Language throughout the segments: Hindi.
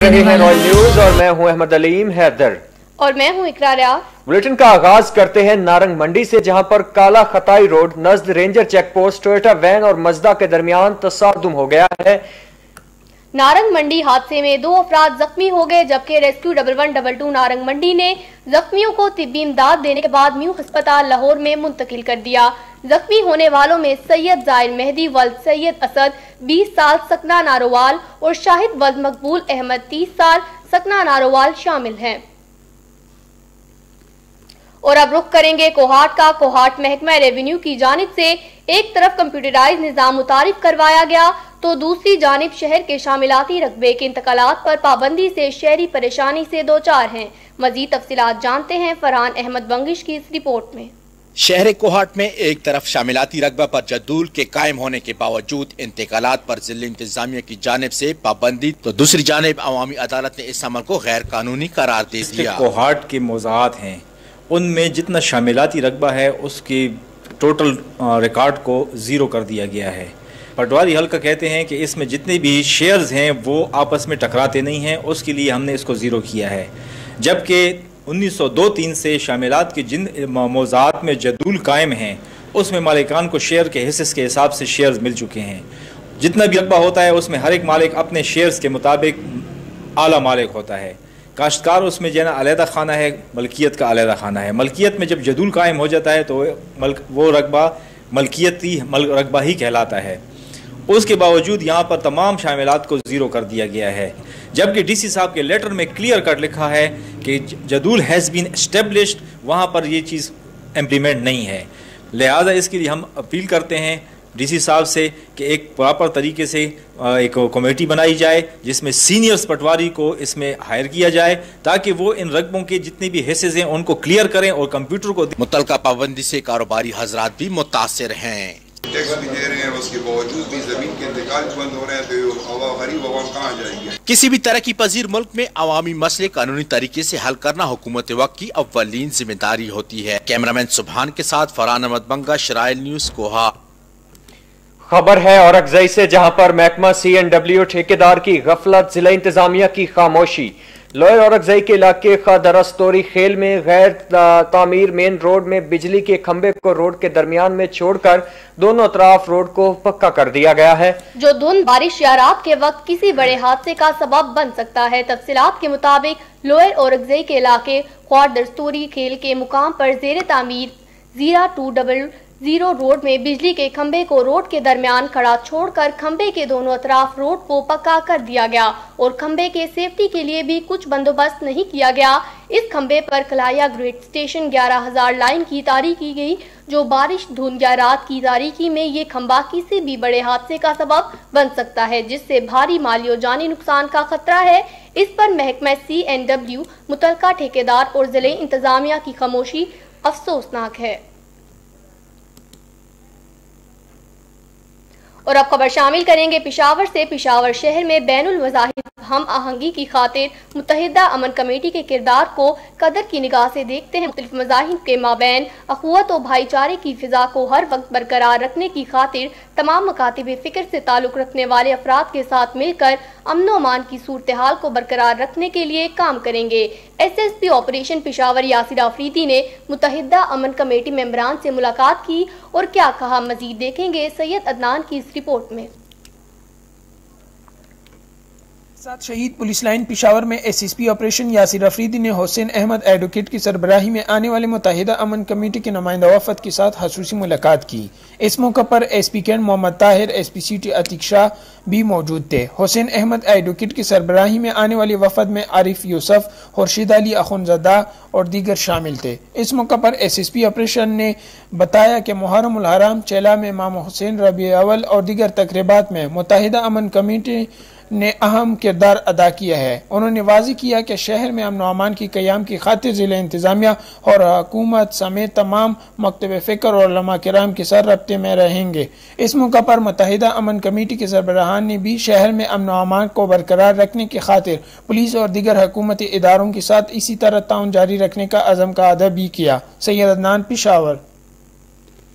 रहे हैं रॉयल न्यूज और मैं हूं अहमद अलीम हैदर और मैं हूं इकरार आफ। बुलेटिन का आगाज करते हैं नारंग मंडी से, जहां पर काला खताई रोड नजद ranger check post Toyota van और मजदा के दरमियान तसादुम हो गया है। नारंग मंडी हादसे में 2 अफराद जख्मी हो गए, जबकि रेस्क्यू 1112 नारंग मंडी ने जख्मियों को तिब्बी इमदाद देने के बाद म्यू अस्पताल लाहौर में मुंतकिल कर दिया। जख्मी होने वालों में सैयद जाहिर मेहदी वल्द सैयद असद 20 साल सकना नारोवाल और शाहिद वल्द मकबूल अहमद 30 साल सकना नारोवाल शामिल हैं। और अब रुख करेंगे कोहाट का। कोहाट महकमा रेवेन्यू की जानिब से एक तरफ कंप्यूटराइज निजाम मुतारिफ करवाया गया तो दूसरी जानिब शहर के शामिलाती रकबे के इंतकालात पर पाबंदी से शहरी परेशानी से दो चार हैं। मजीद तफसीलात जानते हैं फरहान अहमद बंगिश की इस रिपोर्ट में। शहर कोहाट में एक तरफ शामिलाती रकबा पर जदूल के कायम होने के बावजूद इंतकालात पर जिला इंतजामिया की जानिब से पाबंदी, तो दूसरी जानिब अवामी अदालत ने इस अमल को गैर कानूनी करार दे दिया। कोहाट के मौज़ात हैं, उनमें जितना शामिलाती रकबा है उसकी टोटल रिकॉर्ड को ज़ीरो कर दिया गया है। पटवारी हल्का कहते हैं कि इसमें जितने भी शेयर्स हैं वो आपस में टकराते नहीं हैं, उसके लिए हमने इसको ज़ीरो किया है। जबकि 1902-3 से शामिलात के जिन मौज़ात में जदूल कायम हैं उसमें मालिकान को शेयर के हिस्से के हिसाब से शेयर्स मिल चुके हैं। जितना भी रकबा होता है उसमें हर एक मालिक अपने शेयर्स के मुताबिक आला मालिक होता है। काश्तकार उसमें जो ना अलहदा खाना है, मलकियत का अलहदा खाना है। मलकियत में जब जदूल कायम हो जाता है तो वो रकबा मलकियती रकबा ही कहलाता है। उसके बावजूद यहाँ पर तमाम शामिलात को ज़ीरो कर दिया गया है, जबकि डीसी साहब के लेटर में क्लियर कट लिखा है कि जदूल हैज़ बीन एस्टेब्लिश्ड, वहाँ पर ये चीज़ इम्प्लीमेंट नहीं है। लिहाजा इसके लिए हम अपील करते हैं डीसी साहब से कि एक प्रॉपर तरीके से एक कमेटी बनाई जाए जिसमें सीनियर्स पटवारी को इसमें हायर किया जाए ताकि वो इन रकबों के जितने भी हिस्से हैं उनको क्लियर करें और कंप्यूटर को मुतलका पाबंदी से कारोबारी हजरात भी मुतासिर हैं। टैक्स भी दे रहे हैं, उसके बावजूद भी जमीन के इंतकाल बंद हो रहे हैं तो गरीब आवाम कहाँ जाएगी। किसी भी तरक्की पजीर मुल्क में अवामी मसले कानूनी तरीके से हल करना हुकूमत वक्त की अव्वलीन जिम्मेदारी होती है। कैमरामैन सुबहान के साथ फरहान अहमद बंगश, रॉयल न्यूज कोहा। खबर है औरकजई से, जहां पर महकमा CNW ठेकेदार की गफलत, जिला इंतजामिया की खामोशी। लोअर औरकजई के इलाके दरस्तोरी खेल में गैर तामीर मेन रोड में बिजली के खंबे को रोड के दरमियान में छोड़कर दोनों अतराफ रोड को पक्का कर दिया गया है, जो धुंध, बारिश या रात के वक्त किसी बड़े हादसे का सबब बन सकता है। तफसीलात के मुताबिक लोअर औरकजई के इलाके दरस्तोरी खेल के मुकाम पर जेर तामीर 0200 रोड में बिजली के खंबे को रोड के दरमियान खड़ा छोड़कर खंबे के दोनों अतराफ रोड को पक्का कर दिया गया और खंबे के सेफ्टी के लिए भी कुछ बंदोबस्त नहीं किया गया। इस खंबे पर कलाया ग्रेड स्टेशन 11,000 लाइन की तारी की गई, जो बारिश, धुंध या रात की तारीकी में ये खंबा किसी भी बड़े हादसे का सबब बन सकता है, जिससे भारी माली और जानी नुकसान का खतरा है। इस पर महकमा CNW, मुतलका ठेकेदार और जिले इंतजामिया की खामोशी अफसोसनाक है। और अब खबर शामिल करेंगे पेशावर से। पेशावर शहर में बैनुल मज़ाहिब हम आहंगी की खातिर मुत्तहिदा अमन कमेटी के किरदार को कदर की निगाह से देखते हैं। मुख्तलिफ मज़ाहिब के माबैन अखुवत और भाईचारे की फिजा को हर वक्त बरकरार रखने की खातिर तमाम मकातिब फ़िक्र से ताल्लुक़ रखने वाले अफराद के साथ मिलकर अमन व अमान की सूरत हाल को बरकरार रखने के लिए काम करेंगे। SSP ऑपरेशन पेशावर यासिर आफरीदी ने मुत्तहिदा अमन कमेटी मेंबरान से मुलाकात की और क्या कहा, मजीद देखेंगे सैयद अदनान की इस रिपोर्ट में। साथ शहीद पुलिस लाइन पेशावर में SSP ऑपरेशन यासिर अफरीदी ने हुसैन अहमद एडवोकेट की सरबराही में आने वाले मुत्तहिदा अमन कमेटी के नुमाइंदा वफद के साथ खसूसी मुलाकात की। इस मौके पर SP cantt Mohammad Tahir, SP city Atiq Shah भी मौजूद थे। हुसैन अहमद एडवोकेट की सरबराही में आने वाले वफद में आरिफ यूसुफ, खुर्शीद अली अखुनजदा और दीगर शामिल थे। इस मौके पर SSP ऑपरेशन ने बताया कि मुहर्रम उल हराम, चेला में इमाम हुसैन, रबी अव्वल और दीगर तकरीबात में मुत्तहिदा अमन कमेटी ने अहम किरदार अदा किया है। उन्होंने वाज़ेह किया कि शहर में अमन अमान की क़याम की खातिर ज़िला इंतज़ामिया और हुकूमत समेत तमाम मकतब फ़िक्र और उलमा किराम के साथ रब्ते में रहेंगे। इस मौका पर मुत्तहिदा अमन कमेटी के सरबराहान ने भी शहर में अमन अमान को बरकरार रखने की खातिर पुलिस और दीगर हुकूमती इदारों के साथ इसी तरह ताउन जारी रखने का अज़म का अदा भी किया। सैयद अदनान, पेशावर।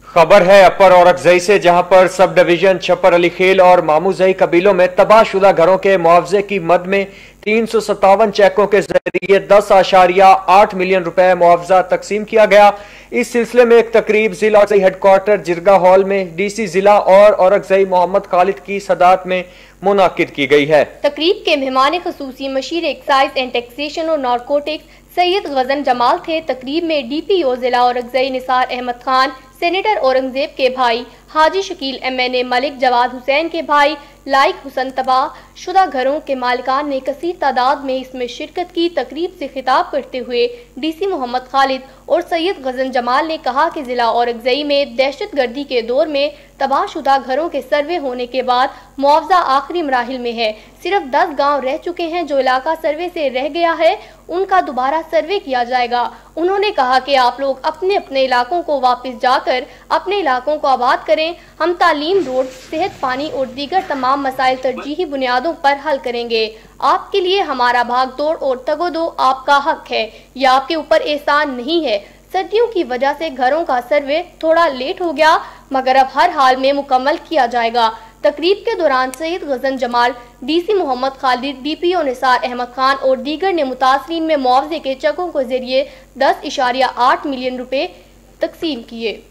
खबर है अपर औरकजई से, जहां पर सब डिवीजन छपर अली खेल और मामूजई कबीलों में तबाहशुदा घरों के मुआवजे की मद में 357 चेकों के जरिए 10.8 मिलियन रुपए मुआवजा तकसीम किया गया। इस सिलसिले में एक तकरीब जिला हेडक्वार्टर जिरगा हॉल में डीसी जिला और औरकजई मोहम्मद खालिद की सदारत में मुनाकिद की गई है। तकरीब के मेहमान खसूसी मशीर एक्साइज एंड टैक्सेशन और नारकोटिक्स सैयद गजन जमाल थे। तकरीब में DPO जिला औरकजई निसार अहमद खान, सेनेटर औरंगजेब के भाई हाजी शकील MNA मलिक, जवाद हुसैन के भाई लाइक हुसन, तबाह शुदा घरों के मालिकान ने कसीर तादाद में इसमें शिरकत की। तकरीब से खिताब करते हुए DC मोहम्मद खालिद और सैयद गजन जमाल ने कहा कि जिला औरकजई में दहशत गर्दी के दौर में तबाहशुदा घरों के सर्वे होने के बाद मुआवजा आखिरी मराहिल में है। सिर्फ 10 गांव रह चुके हैं। जो इलाका सर्वे से रह गया है उनका दोबारा सर्वे किया जाएगा। उन्होंने कहा कि आप लोग अपने अपने इलाकों को वापस जाकर अपने इलाकों को आबाद करें। हम तालीम, रोड, सेहत, पानी और दीगर तमाम मसाइल तरजीही बुनियादों पर हल करेंगे। आपके लिए हमारा भाग दौड़ और तगोदो आपका हक है, यह आपके ऊपर एहसान नहीं है। सर्दियों की वजह से घरों का सर्वे थोड़ा लेट हो गया, मगर अब हर हाल में मुकम्मल किया जाएगा। तकरीब के दौरान सैयद गजन जमाल, DC मोहम्मद खालिद, DPO निसार अहमद खान और दीगर ने मुतासरीन में मुआवजे के चेकों के जरिए 10.8 मिलियन रुपए तकसीम किए।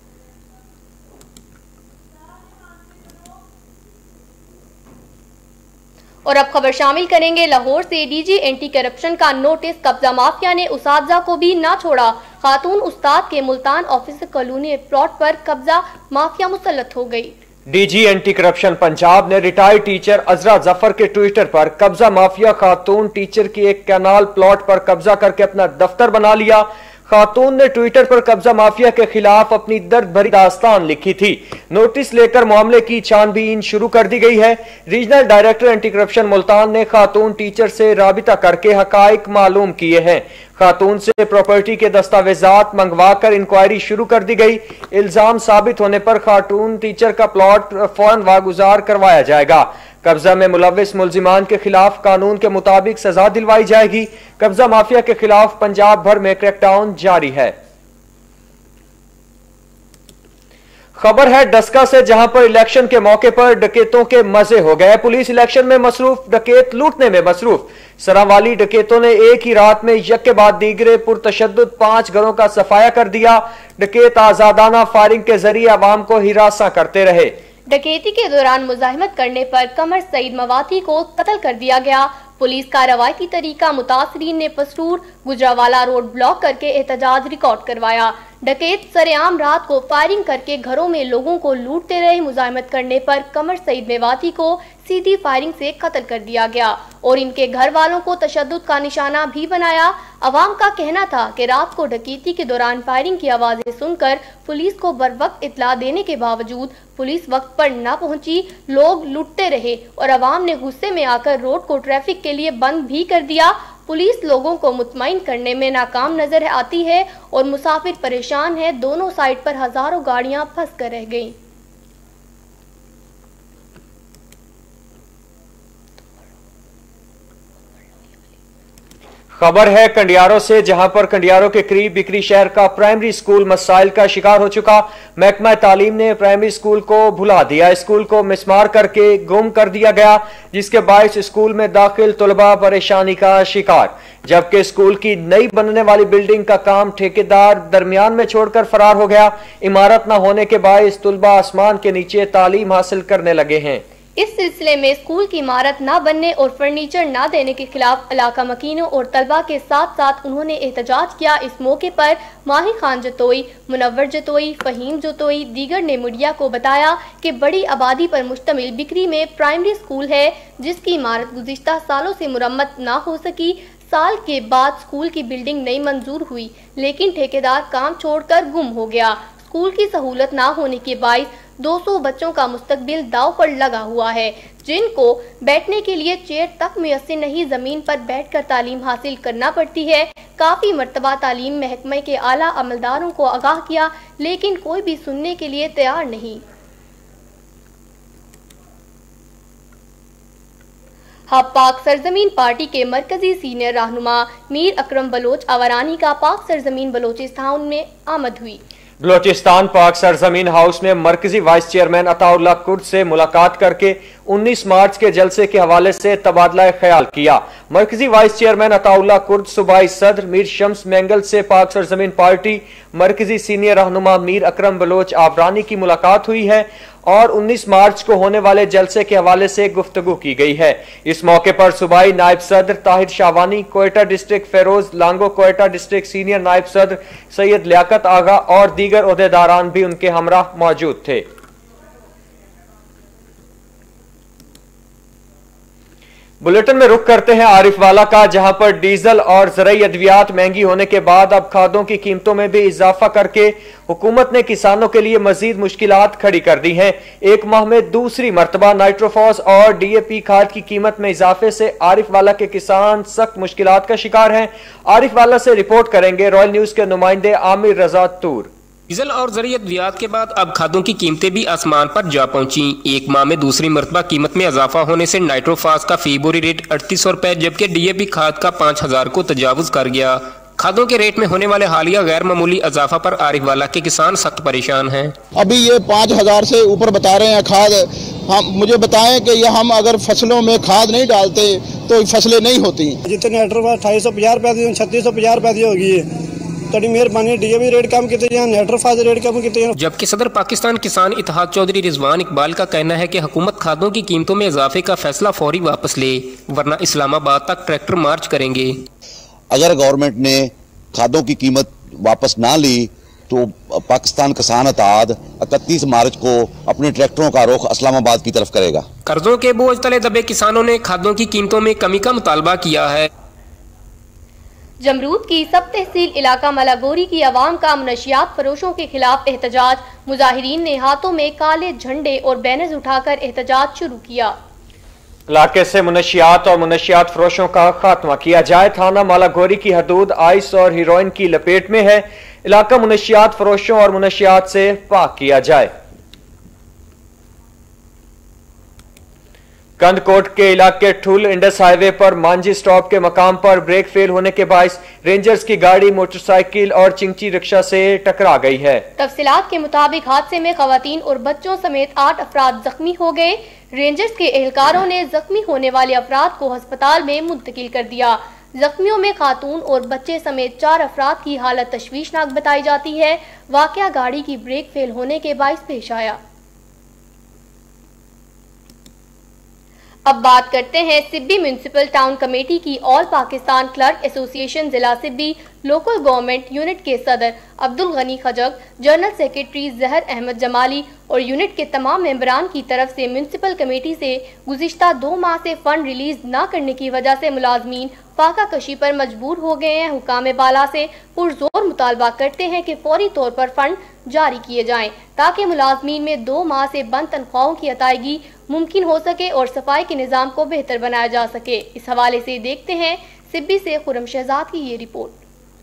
और अब खबर शामिल करेंगे लाहौर से। DG एंटी करप्शन का नोटिस, कब्जा माफिया ने उसातजा को भी ना छोड़ा। खातून उस्ताद के मुल्तान ऑफिसर कॉलोनी प्लॉट पर कब्जा माफिया मुसल्लत हो गई। DG एंटी करप्शन पंजाब ने रिटायर्ड टीचर अजरा जफर के ट्विटर पर कब्जा माफिया खातून टीचर की एक कैनाल प्लॉट पर कब्जा करके अपना दफ्तर बना लिया। खातून ने ट्विटर पर कब्जा माफिया के खिलाफ अपनी दर्द भरी दास्तान लिखी थी। नोटिस लेकर मामले की छानबीन शुरू कर दी गई है। Regional director anti corruption Multan ने खातून टीचर से राबिता करके हकाइक मालूम किए हैं। खातून से प्रॉपर्टी के दस्तावेजात मंगवाकर इंक्वायरी शुरू कर दी गई। इल्जाम साबित होने पर खातून टीचर का प्लॉट फौरन वागुजार करवाया जाएगा। कब्जा में मुलविस मुल्जिमान के खिलाफ कानून के मुताबिक सजा दिलवाई जाएगी। कब्जा माफिया के खिलाफ पंजाब भर में क्रैकडाउन जारी है। खबर है डस्का से, जहां पर इलेक्शन के मौके पर डकैतों के मजे हो गए। पुलिस इलेक्शन में मसरूफ, डकैत लूटने में मसरूफ। सरावाली डकैतों ने एक ही रात में यक के बाद दीगरे पुरतशद्दुद 5 घरों का सफाया कर दिया। डकैत आजादाना फायरिंग के जरिए आवाम को हिरासा करते रहे। डकैती के दौरान मुजाहिमत करने पर कमर सईद मवाती को कत्ल कर दिया गया। पुलिस का रवायती तरीका, मुतासरीन ने पसरूर गुजरावाला रोड ब्लॉक करके एहतजाज रिकॉर्ड करवाया। डकैत सरेआम रात को फायरिंग करके घरों में लोगों को लूटते रहे। मुजाहिमत करने पर कमर सईद मेवाती को सीधी फायरिंग से कत्ल कर दिया गया और इनके घर वालों को तशद्दुद का निशाना भी बनाया। अवाम का कहना था कि रात को डकैती के दौरान फायरिंग की आवाजें सुनकर पुलिस को बरवक्त इत्तला देने के बावजूद पुलिस वक्त पर न पहुंची। लोग लूटते रहे और अवाम ने गुस्से में आकर रोड को ट्रैफिक के लिए बंद भी कर दिया। पुलिस लोगों को मुतमईन करने में नाकाम नजर आती है और मुसाफिर परेशान है। दोनों साइड पर हजारों गाड़ियां फंस कर रह गईं। खबर है कंडियारों से, जहां पर कंडियारों के करीब बिक्री शहर का प्राइमरी स्कूल मसाइल का शिकार हो चुका। महकमा तालीम ने प्राइमरी स्कूल को भुला दिया। स्कूल को मिसमार करके गुम कर दिया गया, जिसके बायस स्कूल में दाखिल तलबा परेशानी का शिकार। जबकि स्कूल की नई बनने वाली बिल्डिंग का काम ठेकेदार दरमियान में छोड़कर फरार हो गया। इमारत न होने के बायस तलबा आसमान के नीचे तालीम हासिल करने लगे हैं। इस सिलसिले में स्कूल की इमारत न बनने और फर्नीचर न देने के खिलाफ इलाका मकीनों और तलबा के साथ साथ उन्होंने एहतजाज किया। इस मौके पर माही खान जतोई, मुनव्वर जतोई, फहीम जतोई दीगर ने मीडिया को बताया कि बड़ी आबादी पर मुश्तमिल बिक्री में प्राइमरी स्कूल है, जिसकी इमारत गुज़िश्ता सालों से मुरम्मत न हो सकी। साल के बाद स्कूल की बिल्डिंग नई मंजूर हुई, लेकिन ठेकेदार काम छोड़कर गुम हो गया। स्कूल की सहूलत ना होने के बायस 200 बच्चों का मुस्तकबिल दाव पर लगा हुआ है, जिनको बैठने के लिए चेयर तक मुयस्सर नहीं, जमीन पर बैठकर तालीम हासिल करना पड़ती है। काफी मर्तबा तालीम महकमे के आला अमलदारों को आगाह किया, लेकिन कोई भी सुनने के लिए तैयार नहीं। हब पाक सरजमीन पार्टी के मरकजी सीनियर रहनुमा मीर अकरम बलोच अवरानी का पाक सरजमीन बलोचिस्तान में आमद हुई। बलोचिस्तान पाक सरजमीन हाउस में मरकजी वाइस चेयरमैन अताउल्लाह कुर्द से मुलाकात करके 19 मार्च के जलसे के हवाले से तबादला ख्याल किया। मरकजी वाइस चेयरमैन अताउल्लाह कुर्द सूबाई सदर मीर शम्स मेंगल से पाक सरजमीन पार्टी मरकजी सीनियर रहनुमा मीर अकरम बलोच आवरानी की मुलाकात हुई है और 19 मार्च को होने वाले जलसे के हवाले से गुफ्तगू की गई है। इस मौके पर सूबाई नायब सदर Tahir Shahwani, Quetta district Feroz Lango, Quetta district senior नायब सदर सैयद लियाकत आगा और दीगर ओहदेदारान भी उनके हमरा मौजूद थे। बुलेटिन में रुख करते हैं आरिफवाला का, जहां पर डीजल और ज़रूरी अद्वियात महंगी होने के बाद अब खादों की कीमतों में भी इजाफा करके हुकूमत ने किसानों के लिए मजीद मुश्किलात खड़ी कर दी हैं। एक माह में दूसरी मरतबा नाइट्रोफॉस और DAP खाद की कीमत में इजाफे से आरिफवाला के किसान सख्त मुश्किलात का शिकार हैं। आरिफवाला से रिपोर्ट करेंगे रॉयल न्यूज के नुमाइंदे आमिर रजा तूर। डीजल और ज़रूरी अद्वियात के बाद अब खादों की कीमतें भी आसमान पर जा पहुंची। एक माह में दूसरी मरतबा कीमत में इजाफा होने से नाइट्रोफास का फी बोरी रेट 3800 रुपए जबकि DAP खाद का 5000 को तजावुज कर गया। खादों के रेट में होने वाले हालिया गैर मामूली इजाफा पर आरिफवाला के किसान सख्त परेशान हैं। अभी ये 5000 से ऊपर बता रहे हैं खाद। हम मुझे बताएं कि ये हम अगर फसलों में खाद नहीं डालते तो फसलें नहीं होती। जितने नाइट्रोफास 2850 रुपए दी 3650 रुपए दी होगी। तड़ी मेहरबानी DAP रेट कम किते जाए, नाइट्रोफास रेट कम किते जाए। जबकि सदर पाकिस्तान किसान इत्तेहाद चौधरी रिजवान इकबाल का कहना है कि हुकूमत खादों की कीमतों में इजाफे का फैसला फौरी वापस ले, वरना इस्लामाबाद तक ट्रैक्टर मार्च करेंगे। अगर गवर्नमेंट ने खादों की कीमत वापस ना ली तो पाकिस्तान किसान इत्तेहाद 31 मार्च को अपने ट्रैक्टरों का रुख इस्लामाबाद की तरफ करेगा। कर्जों के बोझ तले दबे किसानों ने खादों की कीमतों में कमी का मुतालबा किया है। जमरूद की सब तहसील इलाका मलागोरी की आवाम का मुनशियात फरोशों के खिलाफ एहतजाज। मुजाहिरीन ने हाथों में काले झंडे और बैनर्स उठाकर एहतजाज शुरू किया। इलाके से मुनशियात और मुनशियात फरोशों का खात्मा किया जाए। थाना मालागोरी की हदूद आइस और हीरोइन की लपेट में है। इलाका मुनशियात फरोशों और मुनशियात से पाक किया जाए। कंदकोट के इलाके ठुल इंडस हाईवे पर मांझी स्टॉप के मकाम पर ब्रेक फेल होने के बायस रेंजर्स की गाड़ी मोटरसाइकिल और चिंची रिक्शा से टकरा गई है। तफसीलात के मुताबिक हादसे में खवातीन और बच्चों समेत 8 अफराद जख्मी हो गए। रेंजर्स के एहलकारों ने जख्मी होने वाले अफराद को अस्पताल में मुंतकिल कर दिया। जख्मियों में खातून और बच्चे समेत 4 अफराद की हालत तशवीशनाक बताई जाती है। वाकया गाड़ी की ब्रेक फेल होने के बायस पेश आया। अब बात करते हैं सिब्बी म्यूनिसिपल टाउन कमेटी की। ऑल पाकिस्तान क्लर्क एसोसिएशन जिला सिब्बी लोकल गवर्नमेंट यूनिट के सदर अब्दुल गनी खजक, जनरल सेक्रेटरी जहर अहमद जमाली और यूनिट के तमाम मेंबरान की तरफ से म्यूनिसिपल कमेटी से गुज़िश्ता 2 माह से फंड रिलीज न करने की वजह से मुलाजमीन फाका कशी पर मजबूर हो गए हैं। हुकाम बाला से पुरजोर मुतालबा करते हैं कि फौरी तौर पर फंड जारी किए जाएं ताकि मुलाजमीन में 2 माह से बंद तनख्वाहों की अदायगी मुमकिन हो सके और सफाई के निज़ाम को बेहतर बनाया जा सके। इस हवाले से देखते हैं सिब्बी से खुरम शहजाद की ये रिपोर्ट।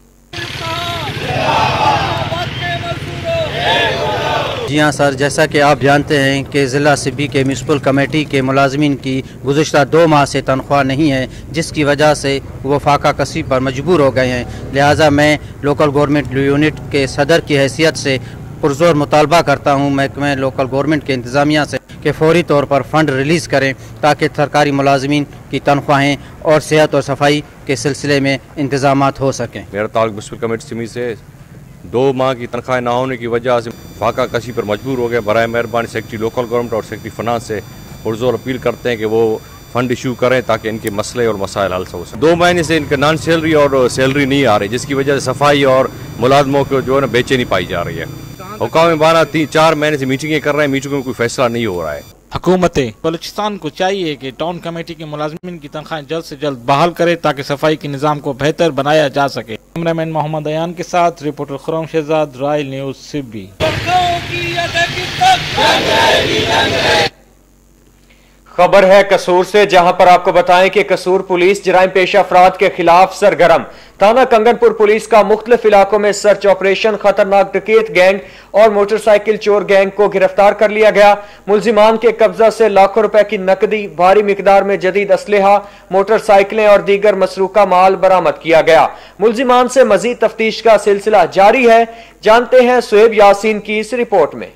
जी हाँ सर, जैसा कि आप जानते हैं कि ज़िला सिब्बी के म्यूनिसिपल कमेटी के मुलाजमीन की गुज़िश्ता 2 माह से तनख्वाह नहीं है, जिसकी वजह से वो फाका कसी पर मजबूर हो गए हैं। लिहाजा मैं लोकल गवर्नमेंट यूनिट के सदर की हैसियत से पुरजोर मुतालबा करता हूँ महकमे लोकल गवर्नमेंट के इंतज़ामिया से कि फौरी तौर पर फ़ंड रिलीज़ करें ताकि सरकारी मुलाजमीन की तनख्वाहें और सेहत और सफाई के सिलसिले में इंतज़ामात हो सकें। मेरा ताल्लुक म्यूनिसिपल कमेटी सिमी से 2 माह की तनख्वाहें ना होने की वजह से फाका कशी पर मजबूर हो गए। बराए मेहरबानी सेक्रेटरी लोकल गवर्नमेंट और सेक्रेटरी फाइनेंस से पुरजोर अपील करते हैं कि वो फंड इशू करें ताकि इनके मसले और मसाइल हल हो सकें। 2 महीने से इनके नॉन सैलरी और सैलरी नहीं आ रही, जिसकी वजह से सफाई और मुलाजमों को जो है ना बेचैनी पाई जा रही है। हुकाम बाना 3-4 महीने से मीटिंगें कर रहे हैं, मीटिंगों में कोई फैसला नहीं हो रहा है। हुकूमत बलूचिस्तान को चाहिए कि टाउन कमेटी के मुलाजमीन की तनख्वाहें जल्द से जल्द बहाल करे ताकि सफाई के निज़ाम को बेहतर बनाया जा सके। कैमरामैन मोहम्मद अयान के साथ reporter Khurram Shahzad, Royal News Sibi. खबर है कसूर से, जहां पर आपको बताएं कि कसूर पुलिस जराइम पेशा अफराद के खिलाफ सरगर्म। थाना कंगनपुर पुलिस का मुख्तलिफ इलाकों में सर्च ऑपरेशन, खतरनाक डकैत गैंग और मोटरसाइकिल चोर गैंग को गिरफ्तार कर लिया गया। मुलजिमान के कब्जा से लाखों रुपए की नकदी, भारी मिकदार में जदीद असलहा, मोटरसाइकिलें और दीगर मसरूका माल बरामद किया गया। मुलजिमान से मजीद तफ्तीश का सिलसिला जारी है। जानते हैं सुहेब यासीन की इस रिपोर्ट में।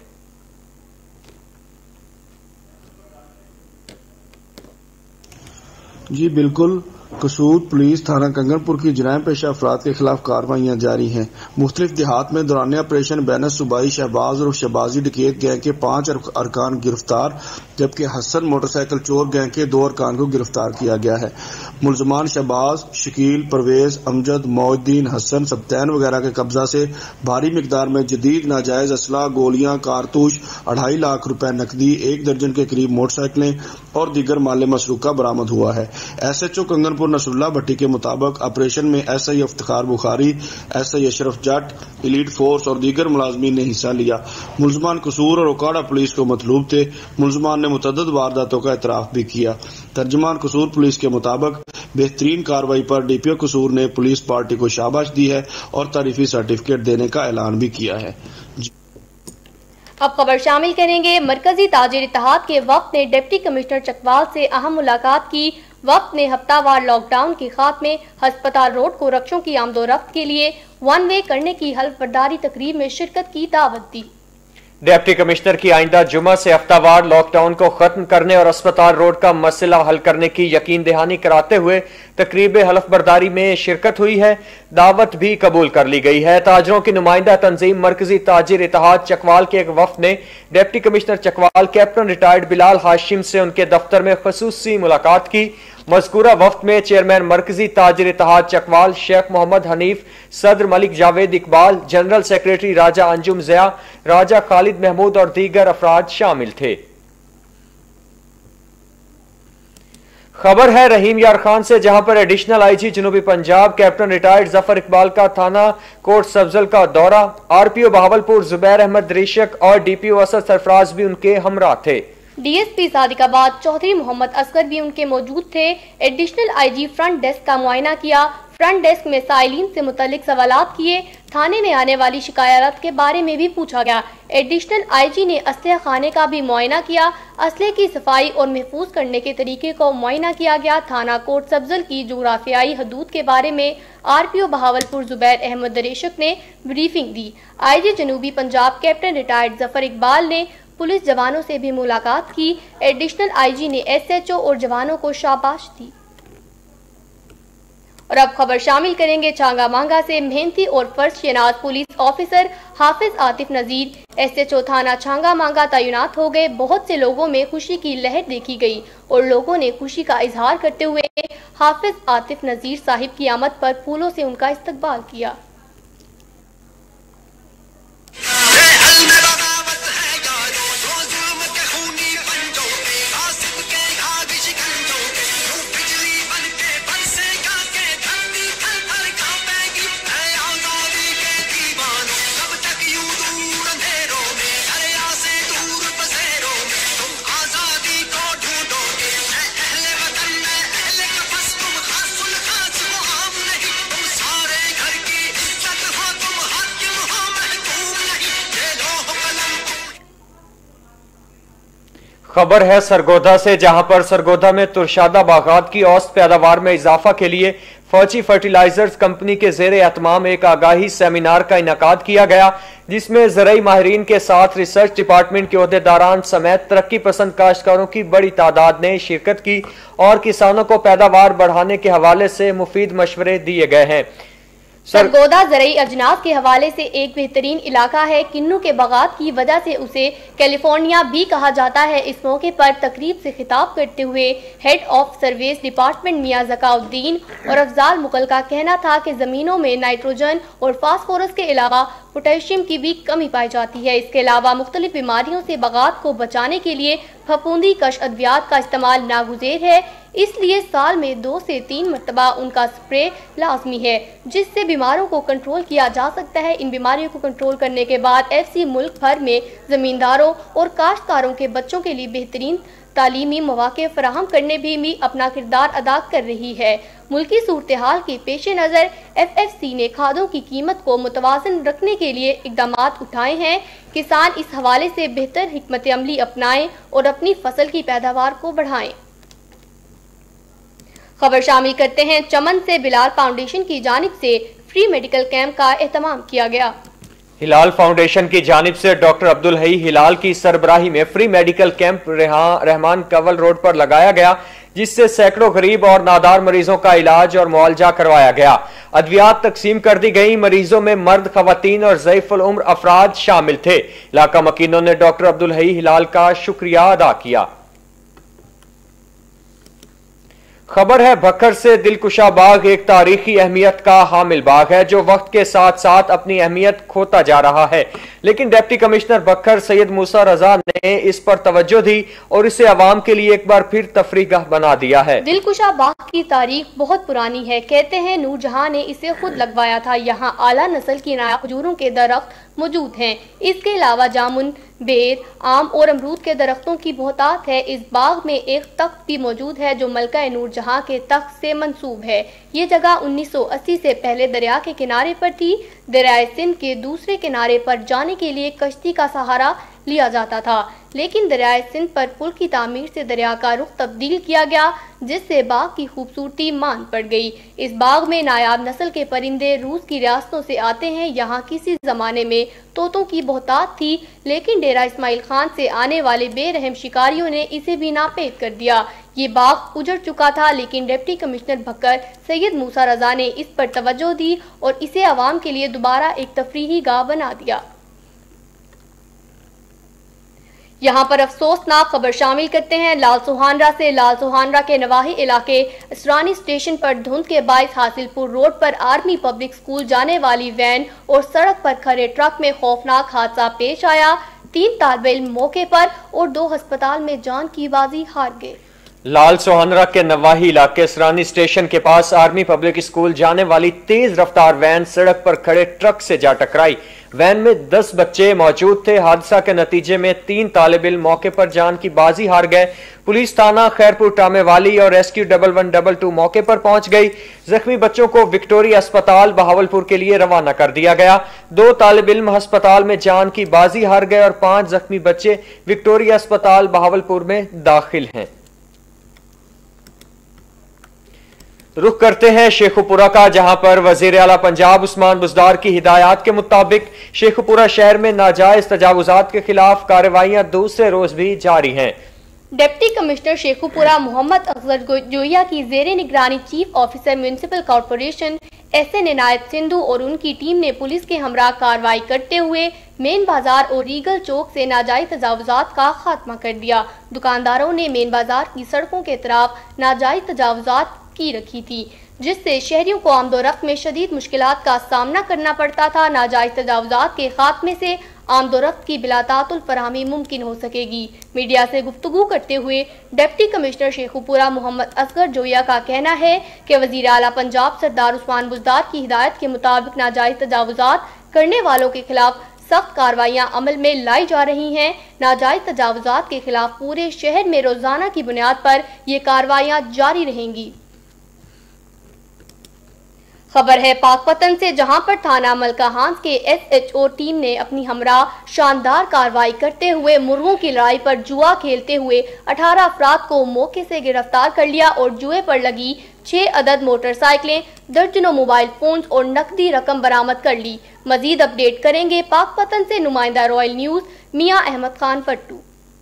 जी बिल्कुल, कसूर पुलिस थाना कंगनपुर की जराइम पेशा अफराद के खिलाफ कार्रवाइयां जारी हैं। मुख्तलिफ देहात में दौरान ऑपरेशन बैनर सूबाई शहबाज और शहबाजी डकैत गैंग के 5 अरकान गिरफ्तार, जबकि हसन मोटरसाइकिल चोर गैंग के 2 अरकान को गिरफ्तार किया गया है। मुलजमान शहबाज, शकील, परवेज, अमजद, मौजुद्दीन, हसन, सब्तैन वगैरह के कब्जा से भारी मिकदार में जदीद नाजायज असला, गोलियां, कारतूस, 2.5 लाख रुपए नकदी, 1 दर्जन के करीब मोटरसाइकिलें और दीगर माल मसरूका बरामद हुआ है। SHO कंगनपुर नसरुल्लाह भट्टी के मुताबिक ऑपरेशन में SI Iftikhar Bukhari, SI Ashraf Jat, elite force और दीगर मुलाजमीन ने हिस्सा लिया। मुलजमान कसूर और ओकाड़ा पुलिस को मतलूब थे। मुलजमान ने मुतअद्दिद वारदातों का एतराफ भी किया। तर्जुमान कसूर पुलिस के मुताबिक बेहतरीन कार्रवाई पर DPO कसूर ने पुलिस पार्टी को शाबाश दी है और तारीफी सर्टिफिकेट देने का ऐलान भी किया है। अब खबर शामिल करेंगे। मरकजी ताजिर इत्तेहाद के वक्त ने डिप्टी कमिश्नर चकवाल से अहम मुलाकात की। वक्त ने हफ्तावार लॉकडाउन के खात्मे, हस्पताल रोड को रक्षों की आमदोरफ्त के लिए 1 वे करने की हल्फबर्दारी तकरीब में शिरकत की दावत दी। डिप्टी कमिश्नर की आइंदा जुमा से हफ्तावार लॉकडाउन को खत्म करने और अस्पताल रोड का मसला हल करने की यकीन दहानी कराते हुए तकरीब हल्फबर्दारी में शिरकत हुई है। दावत भी कबूल कर ली गई है। ताजरों की नुमाइंदा तंजीम मरकजी ताजिर इत्तेहाद चकवाल के एक वफ्द ने deputy commissioner Chakwal captain retired Bilal Hashim से उनके दफ्तर में खुसूसी मुलाकात की। मज़कूरा वफ्द में चेयरमैन मरकजी ताजिर इत्तेहाद चकवाल शेख मोहम्मद हनीफ, सदर मलिक जावेद इकबाल, जनरल सेक्रेटरी राजा अंजुम ज़िया, राजा खालिद महमूद और दीगर अफराद शामिल थे। खबर है रहीम यार खान से, जहां पर एडिशनल IG जनूबी पंजाब कैप्टन रिटायर्ड जफर इकबाल का थाना कोट सब्जल का दौरा। RPO बहावलपुर जुबैर अहमद रिशक और DPO असद सरफराज भी उनके हमरा थे। DSP सादिकाबाद चौधरी मोहम्मद असगर भी उनके मौजूद थे। एडिशनल IG फ्रंट डेस्क का मुआयना किया। फ्रंट डेस्क में साइलिन से मुतल्लिक सवालात किए। थाने में आने वाली शिकायत के बारे में भी पूछा गया। एडिशनल IG ने असलहा खाने का भी मुआयना किया। असलहे की सफाई और महफूज करने के तरीके को मुआयना किया गया। थाना कोट सब्जल की जोग्राफियाई हदूद के बारे में RPO बहावलपुर जुबैर अहमद दरेशक ने ब्रीफिंग दी। IG जनूबी पंजाब कैप्टन रिटायर्ड जफर इकबाल ने पुलिस जवानों से भी मुलाकात की। एडिशनल IG ने SHO और जवानों को शाबाश दी। और अब खबर शामिल करेंगे चांगा मांगा से। मेहनती और फर्ज शनाज police officer Hafiz Atif Nazir SHO थाना चांगा मांगा तैनात हो गए। बहुत से लोगों में खुशी की लहर देखी गई और लोगों ने खुशी का इजहार करते हुए हाफिज आतिफ नजीर साहिब की आमद पर फूलों से उनका इस्तकबाल किया। खबर है सरगोधा से, जहां पर सरगोधा में तुरशादा बागात की औसत पैदावार में इजाफा के लिए फौजी फर्टिलाइजर्स कंपनी के जेर एहतमाम एक आगाही सेमिनार का इनकाद किया गया, जिसमें ज़राई माहिरीन के साथ रिसर्च डिपार्टमेंट के ओहदेदारान समेत तरक्की पसंद काश्तकारों की बड़ी तादाद ने शिरकत की और किसानों को पैदावार बढ़ाने के हवाले से मुफीद मशवरे दिए गए हैं। सरगोधा ज़राई अजनास के हवाले से एक बेहतरीन इलाका है। किन्नू के बागात की वजह से उसे कैलिफोर्निया भी कहा जाता है। इस मौके पर तकरीब से खिताब करते हुए head of service department Mian Zakauddin और अफजाल मुगल का कहना था कि ज़मीनों में नाइट्रोजन और फास्फोरस के अलावा पोटेशियम की भी कमी पाई जाती है। इसके अलावा मुख्तलिफ बीमारियों से बागात को बचाने के लिए फफूंदी कश अद्वियात का इस्तेमाल नागुज़ेर है। इसलिए साल में 2 से 3 मरतबा उनका स्प्रे लाजमी है, जिससे बीमारों को कंट्रोल किया जा सकता है। इन बीमारियों को कंट्रोल करने के बाद FC मुल्क भर में जमींदारों और काश्तकारों के बच्चों के लिए बेहतरीन तालीमी मौके फराहम करने भी अपना किरदार अदा कर रही है। मुल्की सूरत हाल के पेश नज़र FFC ने खादों की कीमत को मुतवाज़न रखने के लिए इकदाम उठाए हैं। किसान इस हवाले से बेहतर हिकमत अमली अपनाएं और अपनी फसल की पैदावार को बढ़ाएं। खबर शामिल करते हैं चमन से। बिलाल फाउंडेशन की जानिब से फ्री मेडिकल कैंप का एहतमाम किया गया। हिलाल फाउंडेशन की जानिब से डॉक्टर अब्दुल हई हिलाल की सरबराही में free medical camp Rehman Kanwal road पर लगाया गया, जिससे सैकड़ों गरीब और नादार मरीजों का इलाज और मुआवजा करवाया गया। अद्वियात तकसीम कर दी गई। मरीजों में मर्द, खवातीन और ज़ईफ़ुल उम्र अफराद शामिल थे। इलाका मकीनों ने डॉक्टर अब्दुल हई हिलाल का शुक्रिया अदा किया। खबर है भक्कर से। दिलकुशा बाग एक तारीखी अहमियत का हामिल बाग है, जो वक्त के साथ साथ अपनी अहमियत खोता जा रहा है, लेकिन डिप्टी कमिश्नर भक्कर सैयद मूसा रजा ने इस पर तवज्जो दी और इसे अवाम के लिए एक बार फिर तफरीगाह बना दिया है। दिलकुशा बाग की तारीख बहुत पुरानी है। कहते हैं नूरजहां ने इसे खुद लगवाया था। यहाँ आला नस्ल की नायाब खजूरों के दरख्त मौजूद हैं। इसके अलावा जामुन, बेर, आम और अमरूद के दरख्तों की बहुतात है। इस बाग में एक तख्त भी मौजूद है जो मलका नूरजहां के तख्त से मंसूब है। ये जगह 1980 से पहले दरिया के किनारे पर थी। दरियाए सिंध के दूसरे किनारे पर जाने के लिए कश्ती का सहारा लिया जाता था, लेकिन दरियाए सिंध पर पुल की तामीर से दरिया का रुख तब्दील किया गया, जिससे बाग की खूबसूरती मान पड़ गई। इस बाग में नायाब नस्ल के परिंदे रूस की रियासतों से आते हैं। यहाँ किसी जमाने में तोतों की बहुतात थी, लेकिन डेरा इस्माइल खान से आने वाले बेरहम शिकारियों ने इसे भी नापेद कर दिया। ये बाग उजड़ चुका था, लेकिन डिप्टी कमिश्नर भक्कर सैयद मूसा रजा ने इस पर तवज्जो दी और इसे आवाम के लिए दोबारा एक तफरीही गाह बना दिया। यहाँ पर अफसोसनाक खबर शामिल करते हैं लाल सुहानरा से। लाल सुहानरा के नवाही इलाके असरानी स्टेशन पर धुंध के बायस हासिलपुर रोड पर आर्मी पब्लिक स्कूल जाने वाली वैन और सड़क पर खड़े ट्रक में खौफनाक हादसा पेश आया। 3 तालिब इल्म मौके पर और 2 अस्पताल में जान की बाजी हार गए। लाल सुहानरा के नवाही इलाके असरानी स्टेशन के पास आर्मी पब्लिक स्कूल जाने वाली तेज रफ्तार वैन सड़क पर खड़े ट्रक से जा टकराई। वैन में 10 बच्चे मौजूद थे। हादसा के नतीजे में 3 तालिब इल्म मौके पर जान की बाजी हार गए। पुलिस थाना खैरपुर टामेवाली और रेस्क्यू 1122 मौके पर पहुंच गई। जख्मी बच्चों को विक्टोरिया अस्पताल बहावलपुर के लिए रवाना कर दिया गया। 2 तालिब इल्म अस्पताल में जान की बाजी हार गए और 5 जख्मी बच्चे विक्टोरिया अस्पताल बहावलपुर में दाखिल हैं। रुख करते हैं शेखुपुरा का, जहां पर वजीर आला पंजाब उस्मान बुज़दार की हिदायत के मुताबिक शेखुपुरा शहर में नाजायज तजावुजात के खिलाफ कार्रवाइयां दूसरे रोज भी जारी हैं। डिप्टी कमिश्नर शेखुपुरा मोहम्मद अफजल जोया की जेर निगरानी chief officer municipal corporation SN Inayat Sindhu और उनकी टीम ने पुलिस के हमरा कार्रवाई करते हुए मेन बाजार और रीगल चौक से नाजायज तजावुजात का खात्मा कर दिया। दुकानदारों ने मेन बाजार की सड़कों के तरफ नाजायज तजावुजात की रखी थी, जिससे शहरियों को आमदोरफ्त में शदीद मुश्किलात का सामना करना पड़ता था। नाजायज तजावुजात के खात्मे से आमदोरफ्त की बिलातातुल फराहमी मुमकिन हो सकेगी। मीडिया से गुफ्तगू करते हुए डिप्टी कमिश्नर शेखुपुरा मोहम्मद असगर जोया का कहना है कि वजीर आला पंजाब सरदार उस्मान बुज़दार की हिदायत के मुताबिक नाजायज तजावुजात करने वालों के खिलाफ सख्त कार्रवाइयां अमल में लाई जा रही हैं। नाजायज तजावुजात के खिलाफ पूरे शहर में रोजाना की बुनियाद पर ये कार्रवाइयां जारी रहेंगी। खबर है पाकपतन से, जहां पर थाना मलका हांस के SHO टीम ने अपनी हमरा शानदार कार्रवाई करते हुए मुर्गों की लड़ाई पर जुआ खेलते हुए 18 अफराद को मौके से गिरफ्तार कर लिया और जुए पर लगी 6 अदद मोटरसाइकिलें, दर्जनों मोबाइल फोन और नकदी रकम बरामद कर ली। मजीद अपडेट करेंगे पाकपतन से नुमाइंदा रॉयल न्यूज मियां अहमद खान फट्टू।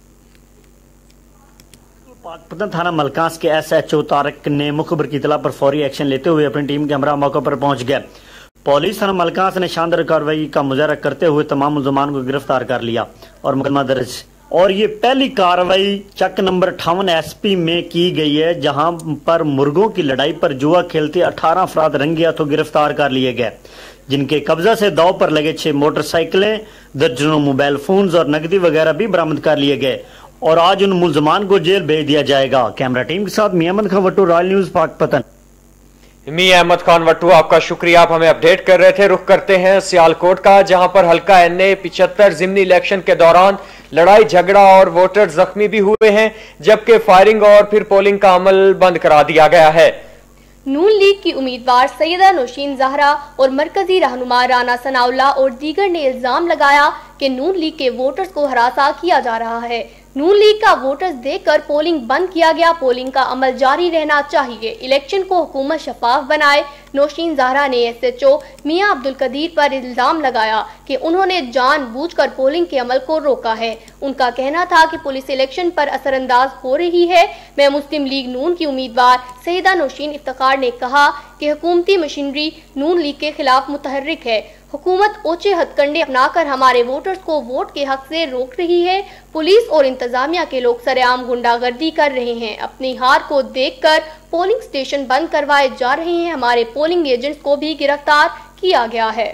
पाकपतन थाना मलकास के SHO तारक ने मुखबर की इतला पर फौरी एक्शन लेते हुए अपनी टीम के हमरा मौके पर पहुंच गए। पुलिस थाना मलकास ने शानदार कार्रवाई का मुजाहरा करते हुए तमाम मुलजमान को गिरफ्तार कर लिया और मुकदमा दर्ज। और ये पहली कार्रवाई चक नंबर 58 SP में की गई है, जहां पर मुर्गों की लड़ाई पर जुआ खेलते 18 अफराद रंगे हाथों गिरफ्तार कर लिए गए, जिनके कब्जा से दाव पर लगे 6 मोटरसाइकिलें, दर्जनों मोबाइल फोन्स और नकदी वगैरह भी बरामद कर लिए गए। और आज उन मुलजमान को जेल भेज दिया जाएगा। कैमरा टीम के साथ मियां अहमद खान वट्टू, रॉयल न्यूज पाकपतन। मियां अहमद खान वट्टू, आपका शुक्रिया, आप हमें अपडेट कर रहे थे। रुख करते हैं सियालकोट का, जहां पर हल्का NA 75 जिमनी इलेक्शन के दौरान लड़ाई झगड़ा और वोटर जख्मी भी हुए हैं, जबकि फायरिंग और फिर पोलिंग का अमल बंद करा दिया गया है। नून लीग की उम्मीदवार सैयदा नौशीन जहरा और मरकजी रहनुमा राना सनाउल्लाह और दीगर ने इल्जाम लगाया कि नून लीग के वोटर्स को हरासा किया जा रहा है। नून लीग का वोटर्स देखकर पोलिंग बंद किया गया, पोलिंग का अमल जारी रहना चाहिए, इलेक्शन को हुकूमत शफाफ बनाए। नौशीन जहरा ने SHO मियां अब्दुल कदीर पर इल्जाम लगाया कि उन्होंने जानबूझकर पोलिंग के अमल को रोका है। उनका कहना था कि पुलिस इलेक्शन पर असरअंदाज हो रही है। मैं मुस्लिम लीग नून की उम्मीदवार सैयदा नौशीन इफ्तिखार ने कहा कि हुकूमती मशीनरी नून लीग के खिलाफ मुतहर्रिक है। हुकूमत ओछे हथकंडे अपनाकर हमारे वोटर्स को वोट के हक से रोक रही है। पुलिस और इंतजामिया के लोग सरेआम गुंडागर्दी कर रहे हैं। अपनी हार को देखकर पोलिंग स्टेशन बंद करवाए जा रहे हैं। हमारे पोलिंग एजेंट्स को भी गिरफ्तार किया गया है।